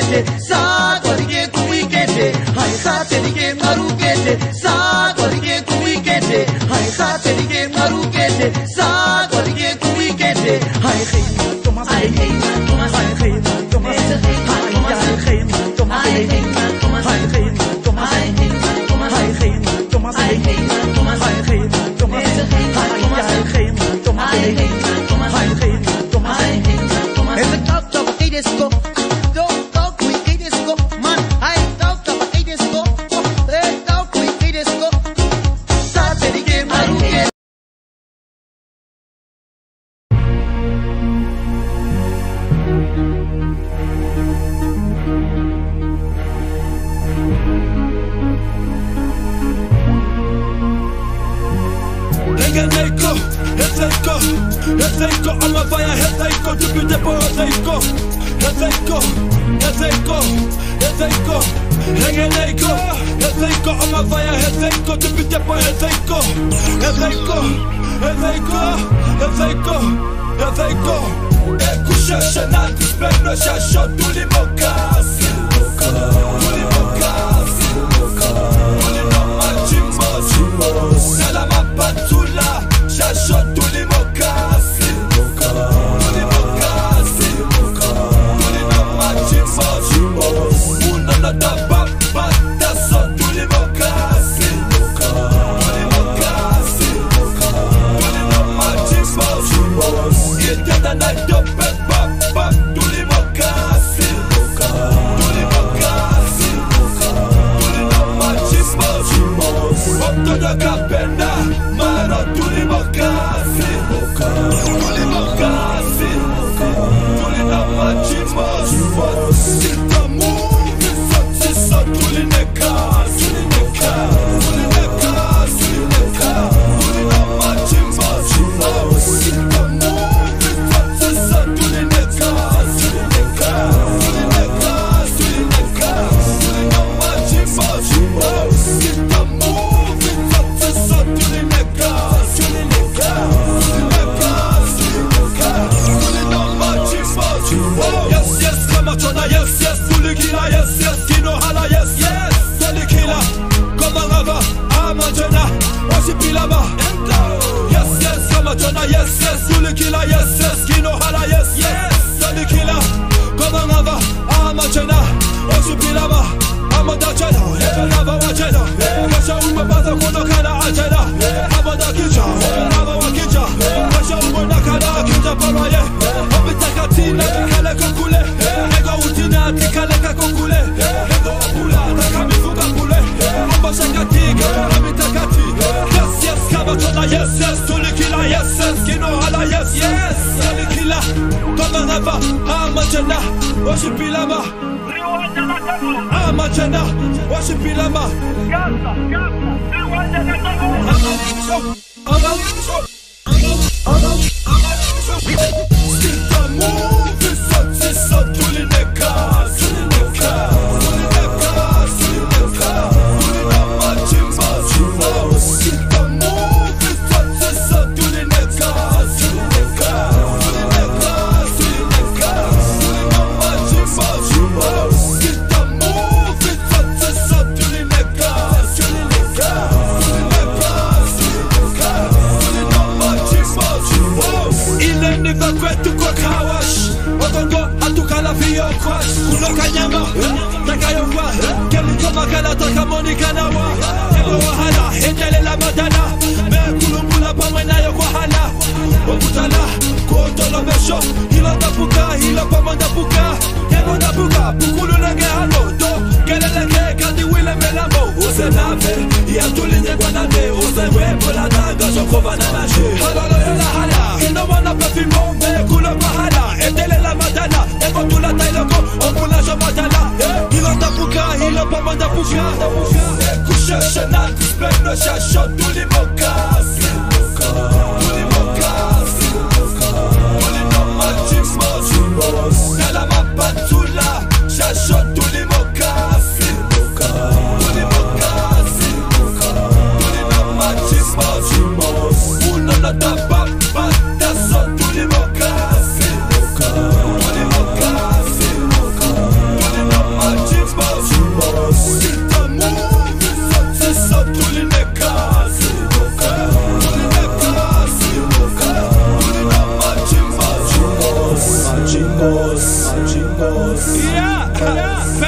kete sa korige kui kete hai sa terige maru kete sa korige kui kete hai sa terige maru kete sa korige kui kete hai khayma Thomas hai khayma Thomas hai khayma Thomas hai khayma Thomas hai khayma Thomas hai khayma Thomas hai khayma Thomas hai khayma Thomas hai khayma Thomas hai khayma Thomas hai khayma Thomas hai khayma Thomas hai khayma Thomas hai khayma Thomas it's a talk of a disco don't talk we disco man I talk of a disco talk we disco sa terige maru kete Hezeiko, I'm a fire, Hezeiko, depuis des pots, Hezeiko, Hezeiko, Hezeiko, Hezeiko, Hezeiko, Hezeiko, I'm a fire, Hezeiko, depuis des pots, Hezeiko, Hezeiko, Hezeiko, Hezeiko, Hezeiko, écoute, chenal, dispelle le chachot, tous les mocas, tous les mocas, tous les noms, chimos, la mappa, tout là, chachot, tous les mocas.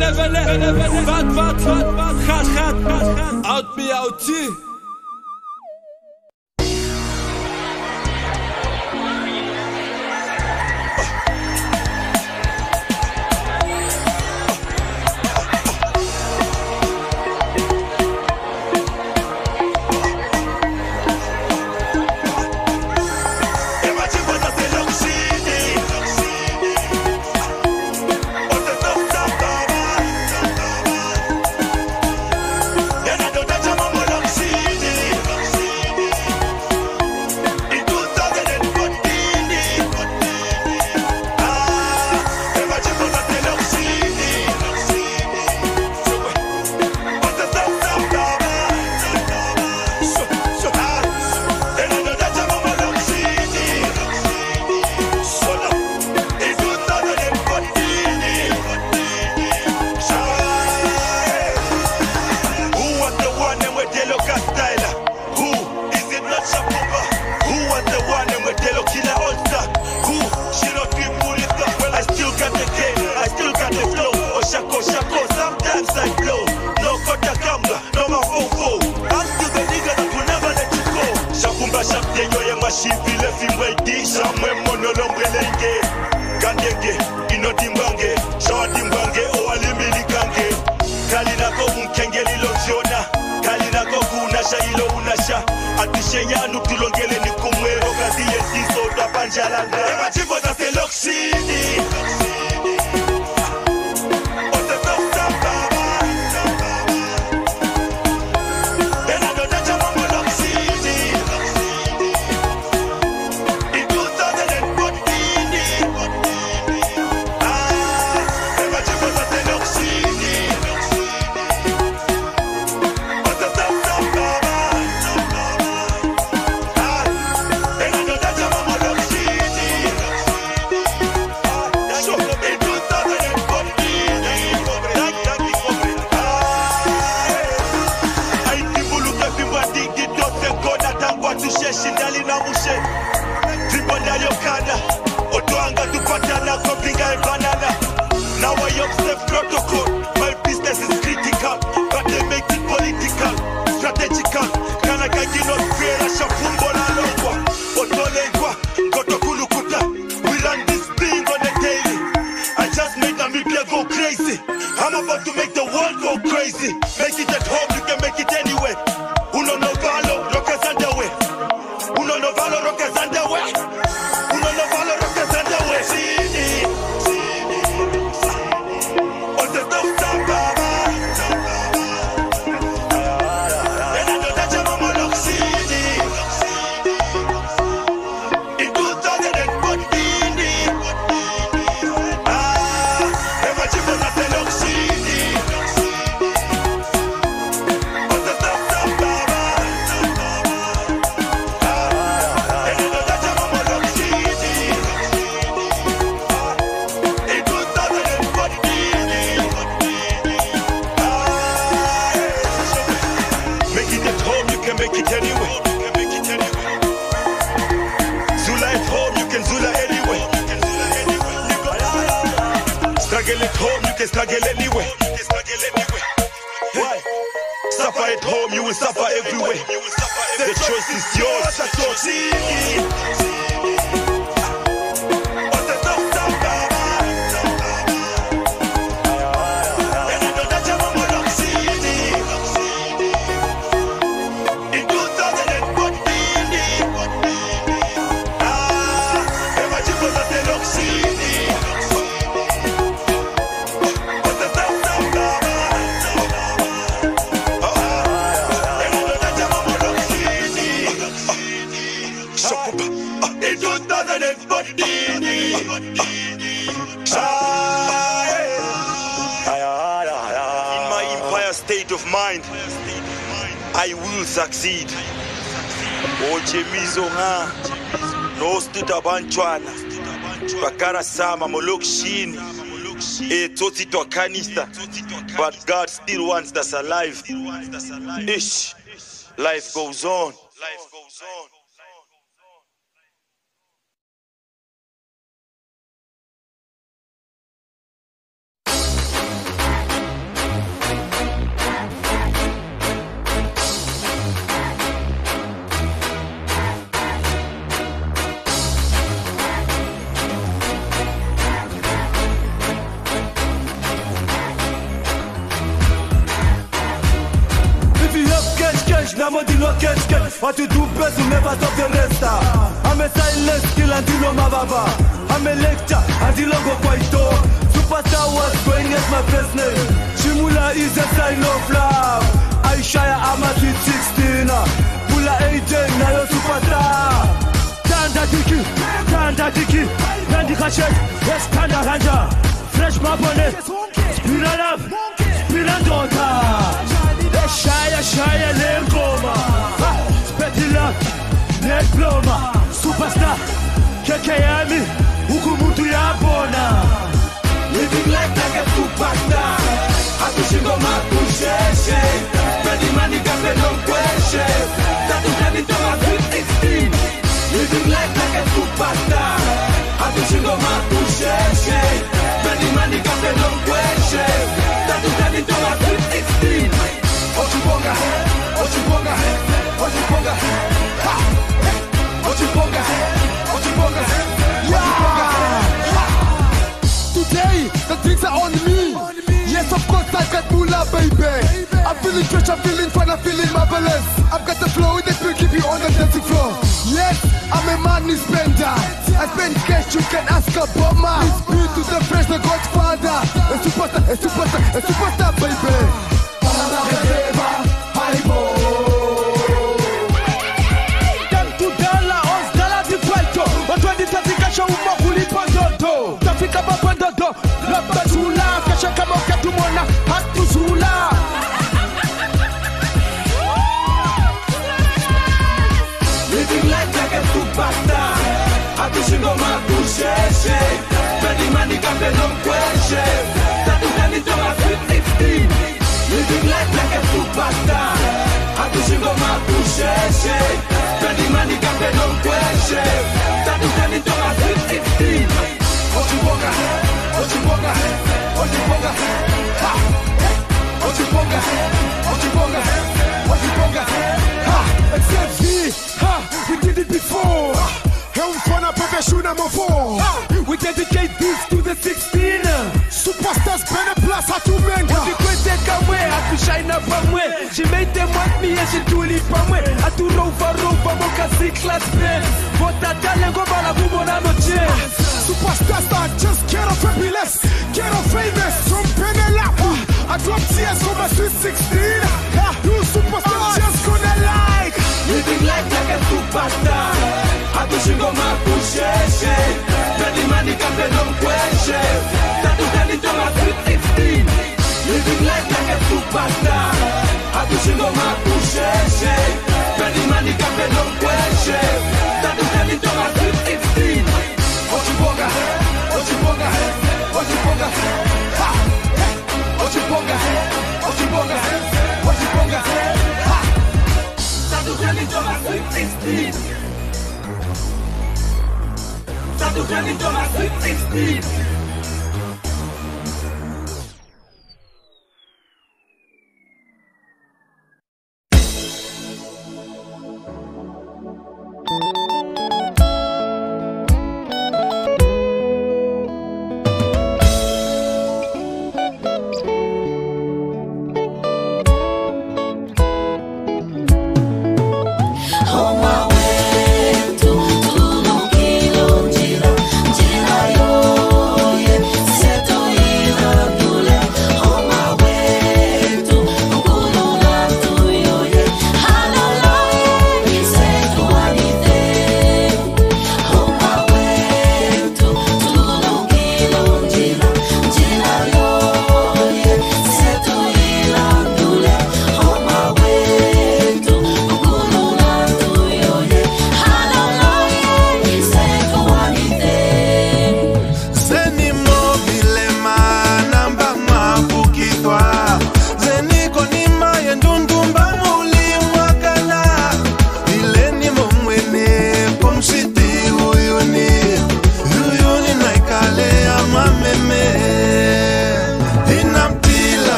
Out me out here. I will succeed. Ochemizo nga nostuta bantwana bakara sama molokshini etoti to kanista, but God still wants us alive. Ish, life goes on. stage, namo dilo catch. What you do best, you never stop the rest. I'm a silent skill and dilo mababa. I'm a lecture and dilo go kwaito. Superstar was going as my first name. Shimula is a sign of love. I share I'm at 16. Pula 18, now you're superstar. Tanda diki, Nandi Khachet, yes, Tanda Hanja. Fresh Mabone, Spira Love, Spira Dota. Shaya, Lengoma. Spetila, Negloma. Superstar, Kekayami, Ukumutu Yabona. Living like a superstar. Akushingo Makusheshe. Spending money, cafe, no question. That is turn into a 316. Living life like a superstar. Akushingo Makusheshe. Spending money, cafe, no question. That is turn into a 316. Ochiponga, Ochiponga, Ochiponga, ha! Ochiponga, Ochiponga, Today, the things are on me. Yes, of course, I got moolah, baby. I'm feeling fresh, I'm feeling fun, I'm feeling marvelous. I've got the flow that will keep you on the dancing floor. Yes, I'm a money spender. I spend cash, you can ask a bomber. It's me to the fresh, the Godfather. A superstar, baby. Living life like a superstar. Akushingo Makusheshe. Spending money, cafe, no question. That is turn into a 316. Living life like a superstar. Akushingo Makusheshe. Spending money, cafe, no question. That is turn into a 316. Ochiponga, Ochiponga, Ochiponga, ha! Ochiponga, Ochiponga, Ochiponga, ha! Except me, ha! We did it before. We dedicate this to the 16. Superstars better plus how to men. When the great take away, I to shine up from where. She made them want me and she do it from where. I to rover, mocha C-class pen. But that talent go bala boom on no chance. Superstars are just get off fabulous, get off famous. From Penelope, I drop tears from my sweet 16. You superstars just gonna like. Living life like a superstar. Akushingo Makusheshe. Spending money, cafe, no question. That is turn into a 316. Living life like a superstar. Akushingo Makusheshe. Spending money, cafe, no question. That is turn into a 316. Ochiponga, Ochiponga, Ochiponga, ha! Ochiponga, Ochiponga, Ochiponga, ha! That is turn into a 316. That is turn into a 316.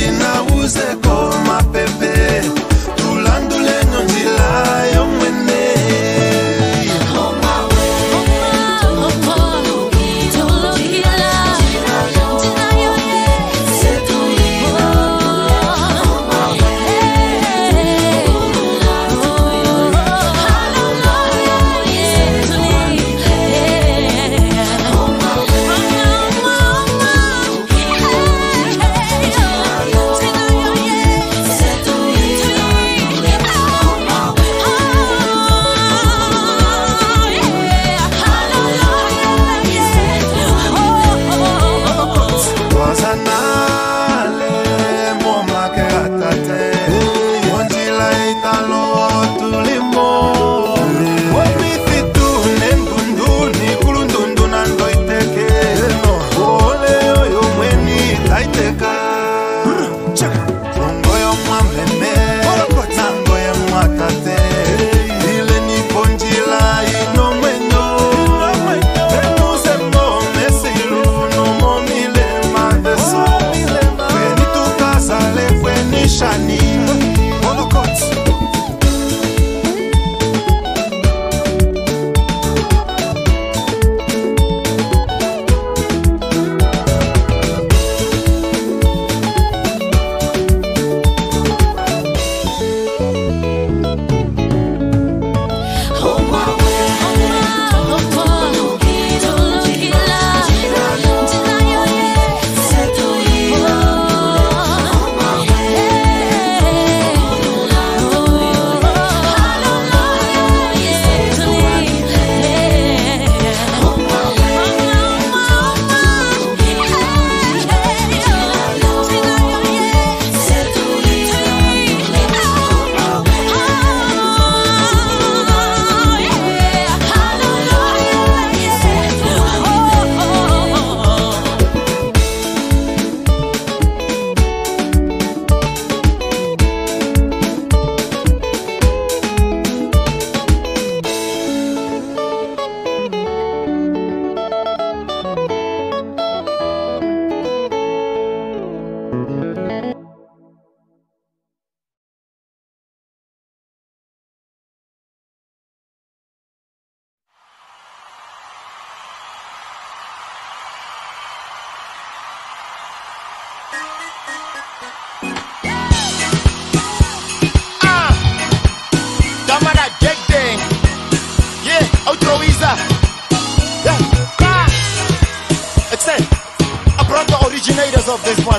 Tulandule nyonjila yo mwene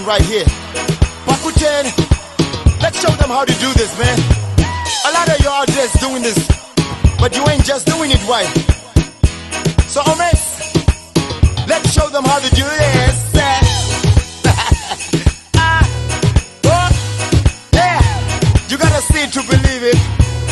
one right here. Pakuten, let's show them how to do this, man. A lot of you out there is doing this, but you ain't just doing it right. So, homies, let's show them how to do this. Yeah, you gotta see it to believe it.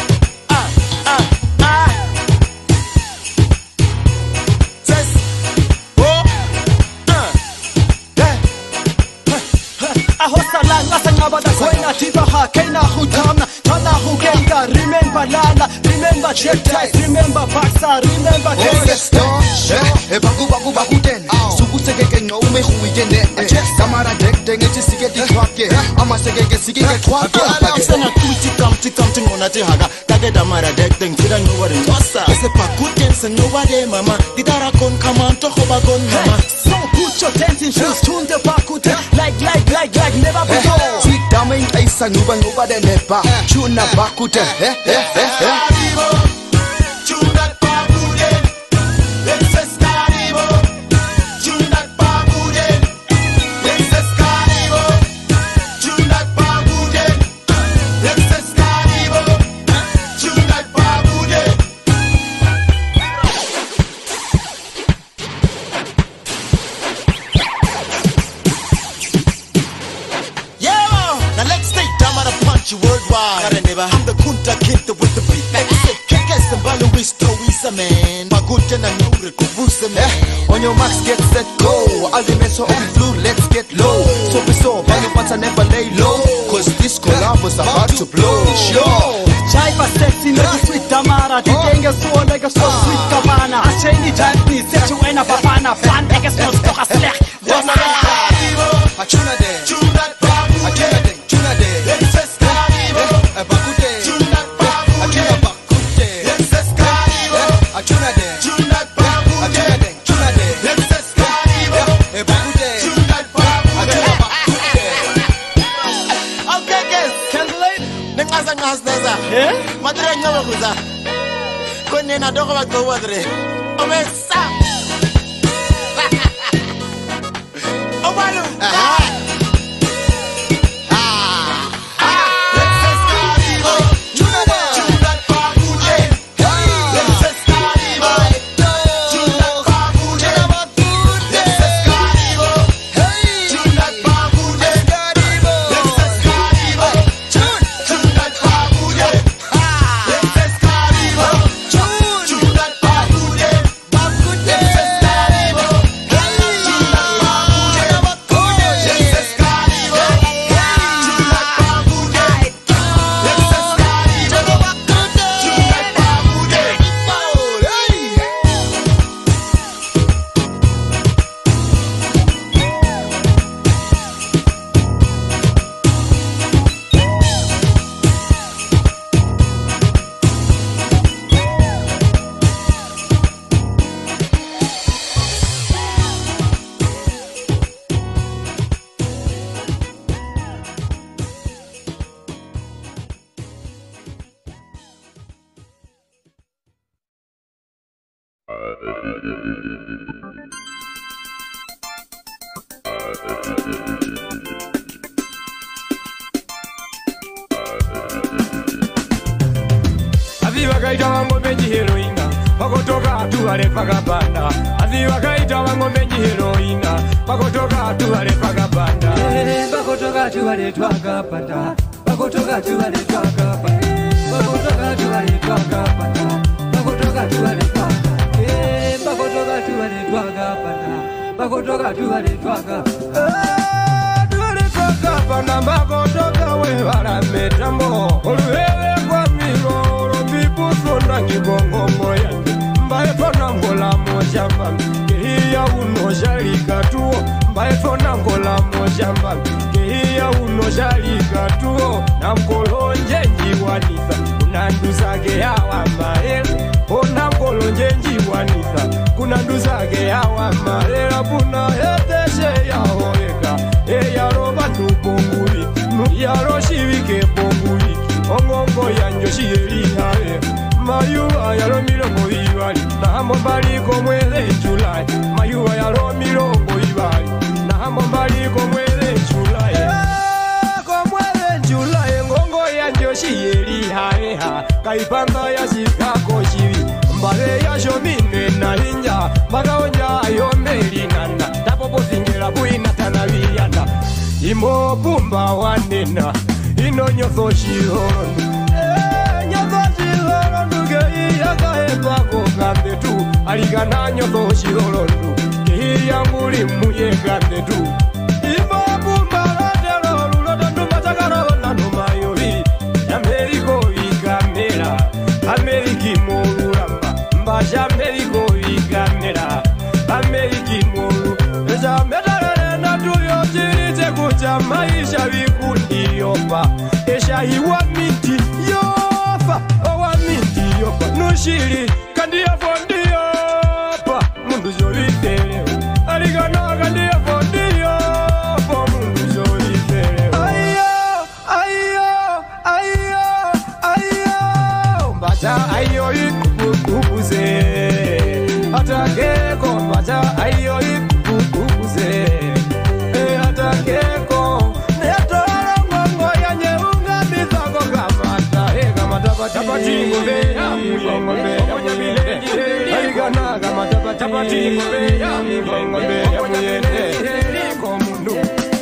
Remember Lala, remember check ties, remember Baksa, remember Baku baku baku ten. Suku sege no me huijene. Samara dek deng eti sige di twake. Ama sege sige twake. Sana kuiti kam tingona te haga. Kage damara dek deng tira no wari tosa. Ese pakuten se no wade mama. Didara kon kamanto hoba kon mama. So put your dancing shoes, tune the pakuten. Like, never before. Sweet daming aisa nuba nuba de nepa. Tuna bakuten. I'm the kunta kid with the beat. Kekes and Baluis Towisa man. Pakuten and Nure Kubusa man. On your marks, get set, go. All the men on the floor, let's get low. So we saw Balu once I never lay low. Cause this collab was about to blow. Sure. Jaiva sexy, no sweet Tamara. The gang is so like a so sweet Kavana. I change the time, please. Set you in a Bavana. Fan, I guess no stock a slack. Achuna de. Achuna de. Chuna de. Madre nyawa kuza. Kone na doko wako wadre. Omesa. Obalu. Aviva kaita wango menji heroina Pakotoka tuwale pagabanda Aviva kaita wango menji heroina Pakotoka tuwale pagabanda Pakotoka tuwale twagabanda Pakotoka tuwale twagabanda Pakotoka tuwale twagabanda Pakotoka tuwale twagabanda Pakotoka tuwale twagabanda Pakotoka tuwale twagabanda Tuwale twagabanda Pakotoka wewala metambo Oluwewe kwa milo Ngibongo moya mbaye tona ngola mojamba kehiya uno jalika tuo mbaye tona ngola mojamba kehiya uno jalika tuo namkolonje njiwanisa unanduzage yawa maele onamkolonje njiwanisa kunanduzage yawa maele puna eteshe yahoeka eyaroba nubonguri yaro shivike bonguri ongongo yanjoshi yelihae Mayuwa yaro milongo ibali Nahambo mbaliko mwele July Mayuwa yaro milongo ibali Nahambo mbaliko mwele July Komwele njula engongo ya njoshi yeli haeha kaipanda ya shikako shivi mbale ya shomine na hinja magaonja ayomeli nana tapopo singela buina tanaviyana imo pumba wanena ino nyoso shihonu nyoso shihonu gehi ya kahepa kokande tu aligana nyoso shihonu gehi ya nguli muye kande tu imo pumba latelo lulodo matakaro na numayovi Ameriko ikamera Ameriki moruramba mbasha Ameriko ikamera Ameriki moru eza medalele na tuyo jirite kucha maisha vikundi yopa esha hiwa minti yopa owa minti yopa nushiri kandia fondi yopa mundu jolitele aligana kandia fondi yopa mundu jolitele mbata ayo ikukukuze atakeko mbata ayo ikukukuze atakeko netoro ngongo ya nyeunga mitako kamata kamata patapatingo beya mungongo beya muyende aligana kamata patapatingo beya mungongo beya muyende komundu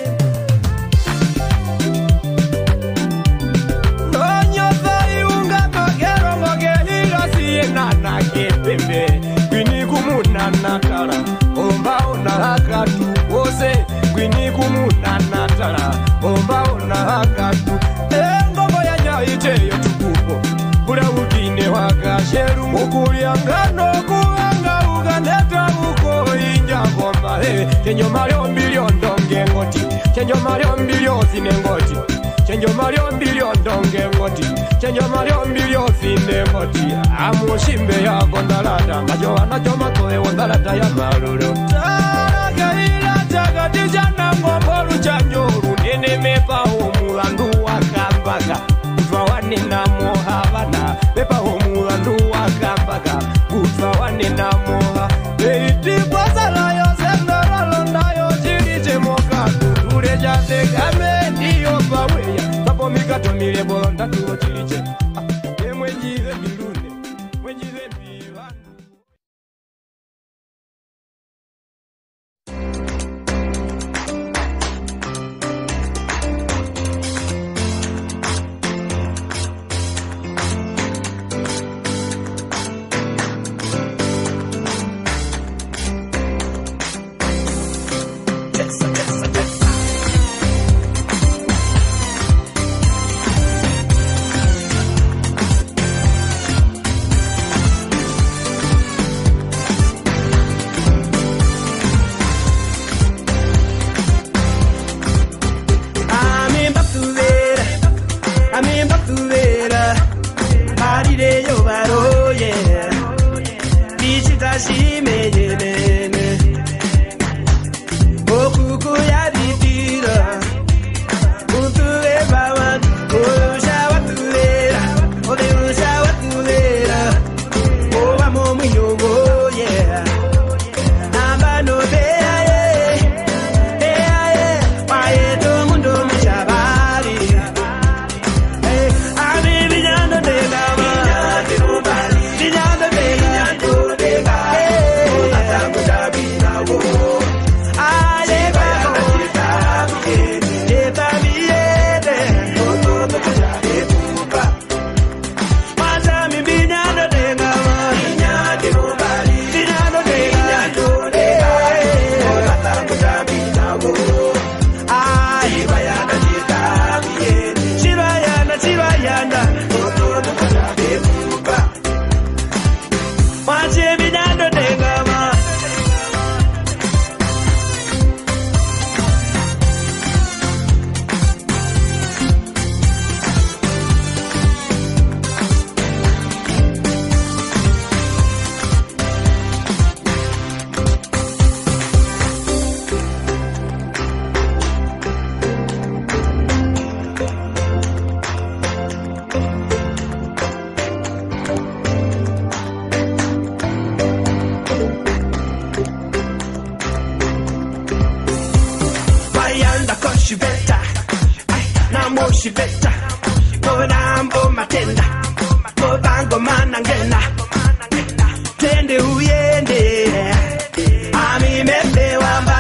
nana kepembe kwini kumunana tala omba ona hakatu ose kwini kumunana tala omba ona hakatu engombo ya nyaite yotukupo bula ukine wakasheru mukulya ngano kuanga uganeta uko inja gomba kenyo mario bilion donge ngoti kenyo mario bilion zinengoti Chenjo mario mbilion donge ngoti Chenjo mario mbilion fine ngoti Amushimbe ya kondalata Majo anacho matoe wondalata ya maruro Taraga ila taga dijana ngomboru chanjoru Nene mepa umulandu wakambaga Kutwa wanina mohavana Mepa umulandu wakambaga Kutwa wanina moha Eiti kwa layo sendoralo nayo jirite moka Tuture jate kame niyo paweya Papo mikato mire bolonda tuwo chiriche Mwenjize milune Mwenjize mbiva shibeta Kodambo matenda Kobango manangena Tende uyende Ami mebe wamba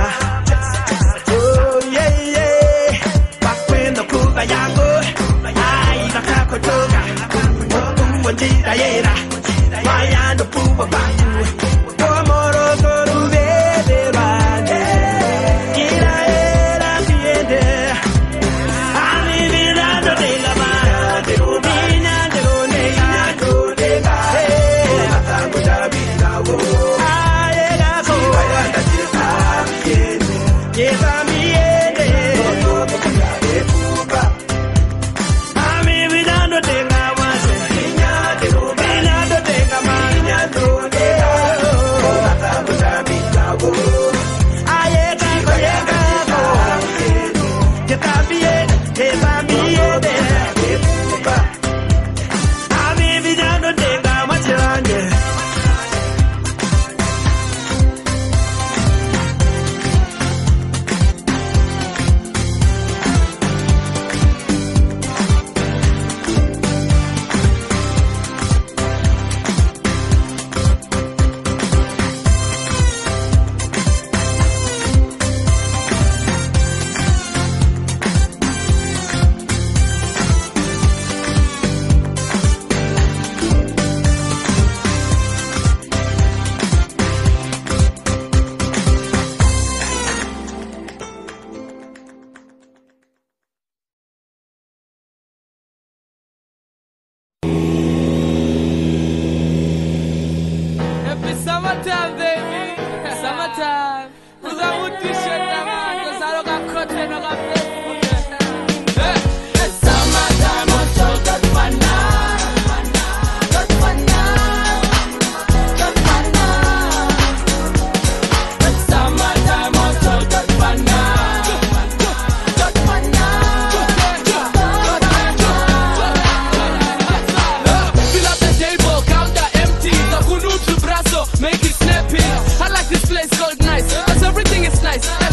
Oh yeah yeah Bakwendo kuba yango Ai bakako toga Obu wajida yera Mayando puba baku Omoro koru bebe bande Kira era piende Ami mirando de la mano De umina de unega Unega Matango da vida Aega kowa Wayanda jisa miende Jisa miende Ototo kuya de puba Ami mirando de la mano Niña de umina de la mano Niña de unega Matango da vida Aega koyega Que también, que también A mi vida no tenga más grande Happy summertime, baby. Summertime. Cause I would t-shirt that man. Cause I don't got cut and I got Summertime on so good fun now. Good fun now. Good fun now. Summertime on so good fun now. Good fun now. Fill up the table, count the empties. The kunutu brasso, make it snappy. I like this place called nice, cause everything is nice.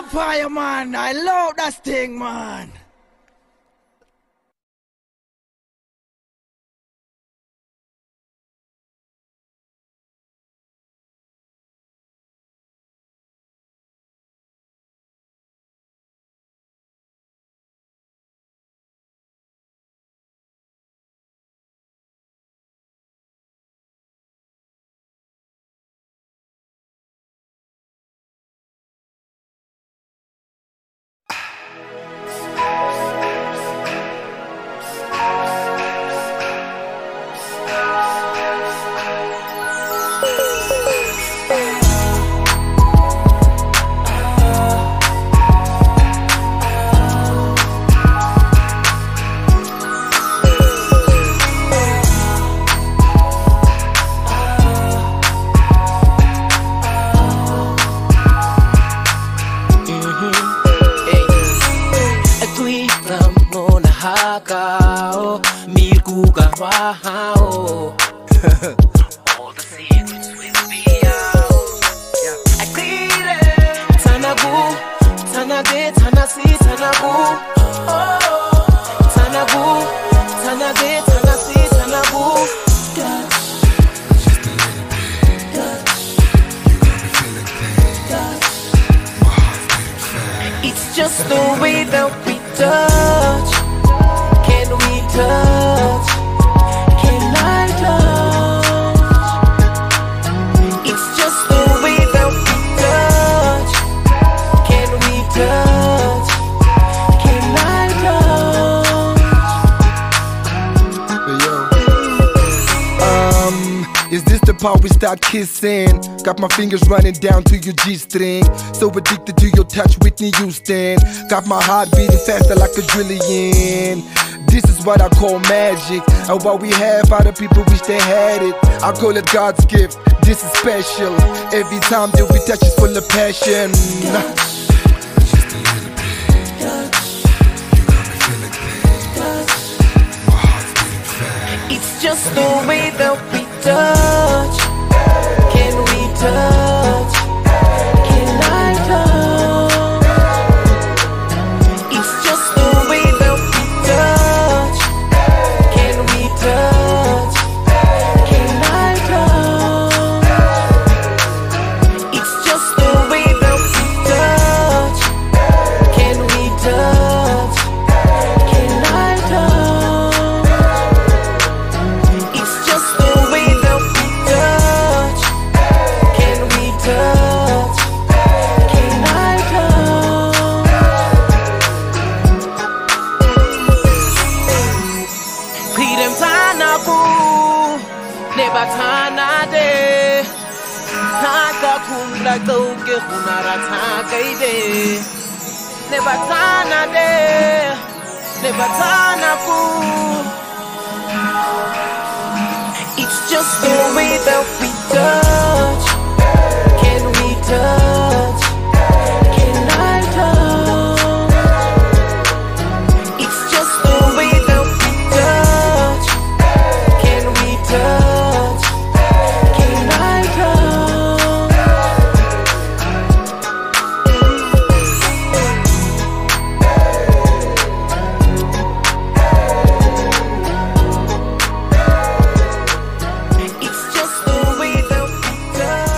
fire, man. I love that thing, man. Hakao, milkuga wahao. All the secrets will be out. I clean it. Tanabu, tanage, tanasi, tanabu. Oh, tanabu, tanage, tanasi, tanabu. It's just the way that we touch. Can we touch? Can I touch? It's just the way that we touch. Can we touch? Can I touch? Is this the part we start kissing? Got my fingers running down to your G-string. So addicted to your touch, Whitney Houston. Got my heart beating faster like a trillion. This is what I call magic. And what we have, other people wish they had it. I call it God's gift, this is special. Every time that we touch is full of passion. It's just the way that we touch. Can we touch? Can I touch? It's just the way that we touch. Can we touch? Can I touch? It's just the way that we touch. Can we touch? Can I touch? It's just the way that we touch. Can we touch? Can I touch? Freedom tanaku, never tanade. Taka kumla toge hunara takaide. Never tanade, never tanaku. It's just the way that we touch. Can we touch? Can I touch? It's just the way that we touch. Can we touch? Can I touch? It's just the way that we touch.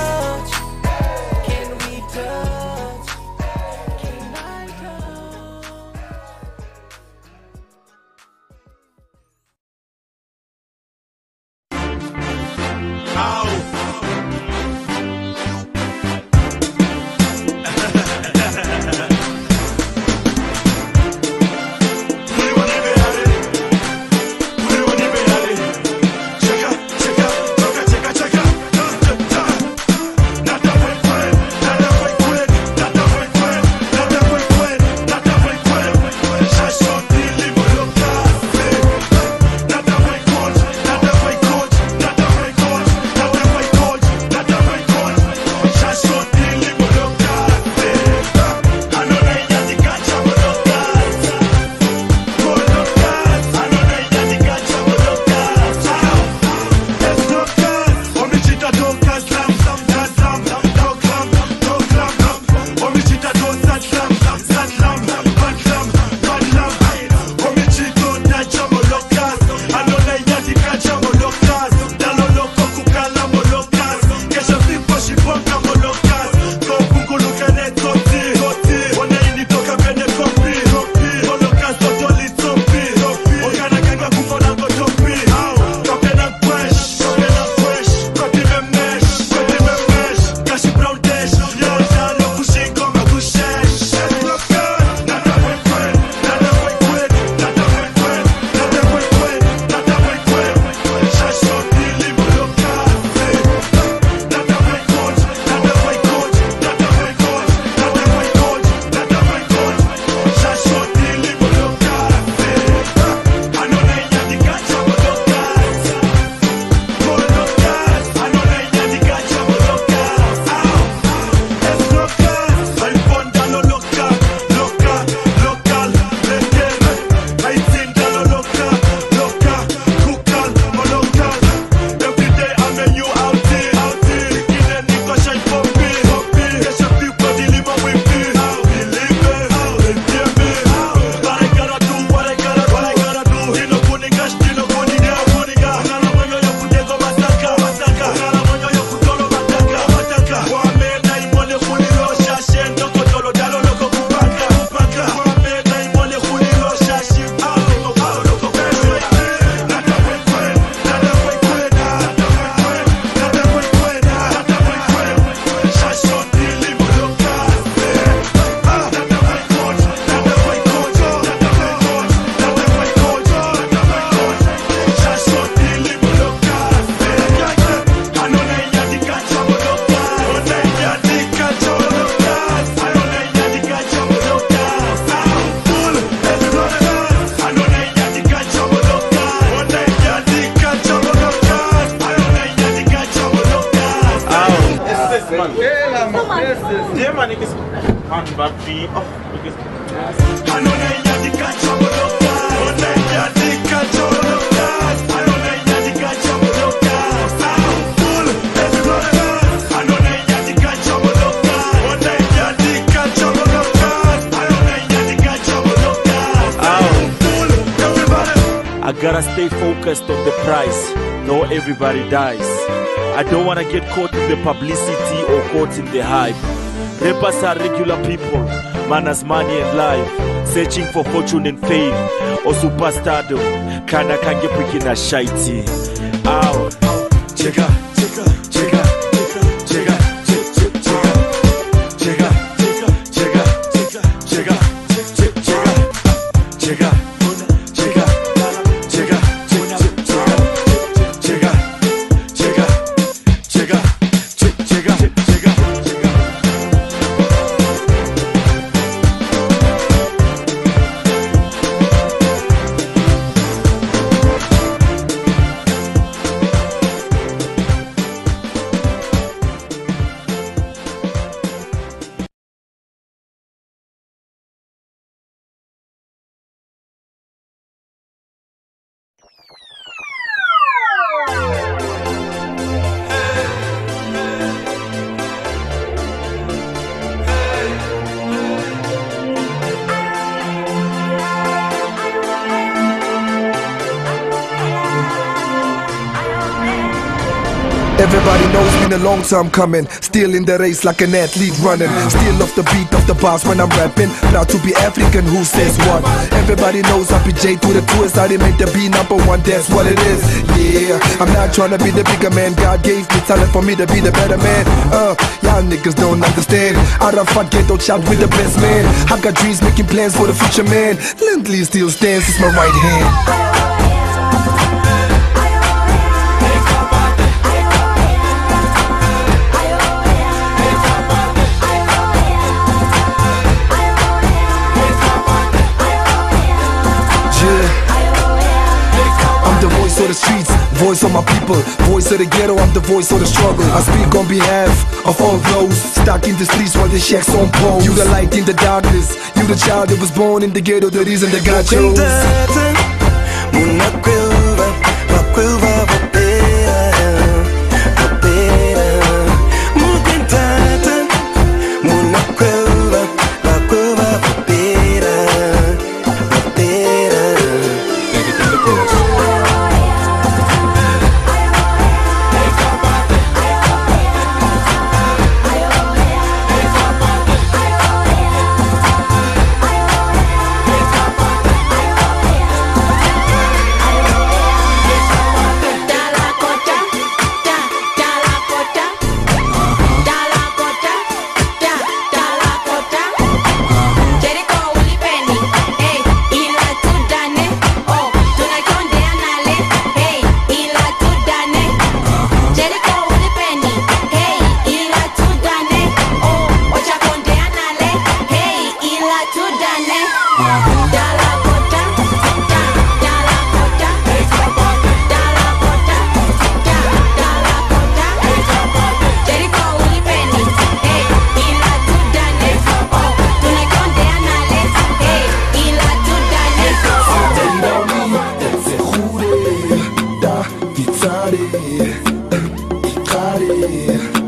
Yeah, man, it's on back feet. Oh, because I gotta stay focused on the prize. No, everybody dies. I don't wanna get caught in the publicity or caught in the hype. Rappers are regular people, manners, money and life, searching for fortune and fame or superstardom. Kinda can't get picking a shitey. Ow. Check out, check out, check out, check out, check out, check out, check out, check out. Everybody knows been a long time coming. Still in the race like an athlete running. Still off the beat of the bars when I'm rapping. Proud to be African, who says what? Everybody knows I be J to the twist. I didn't meant to be #1, that's what it is. Yeah, I'm not trying to be the bigger man. God gave me talent for me to be the better man. Y'all niggas don't understand. I done fought ghetto child with the best man. I got dreams making plans for the future man. Lindley still stands, it's my right hand. Of the streets, voice of my people, voice of the ghetto, I'm the voice of the struggle. I speak on behalf of all those stuck in the streets while the shacks on pole. You the light in the darkness, you the child that was born in the ghetto, the reason that God chose.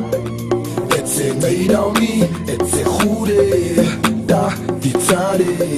It's a goede, da, die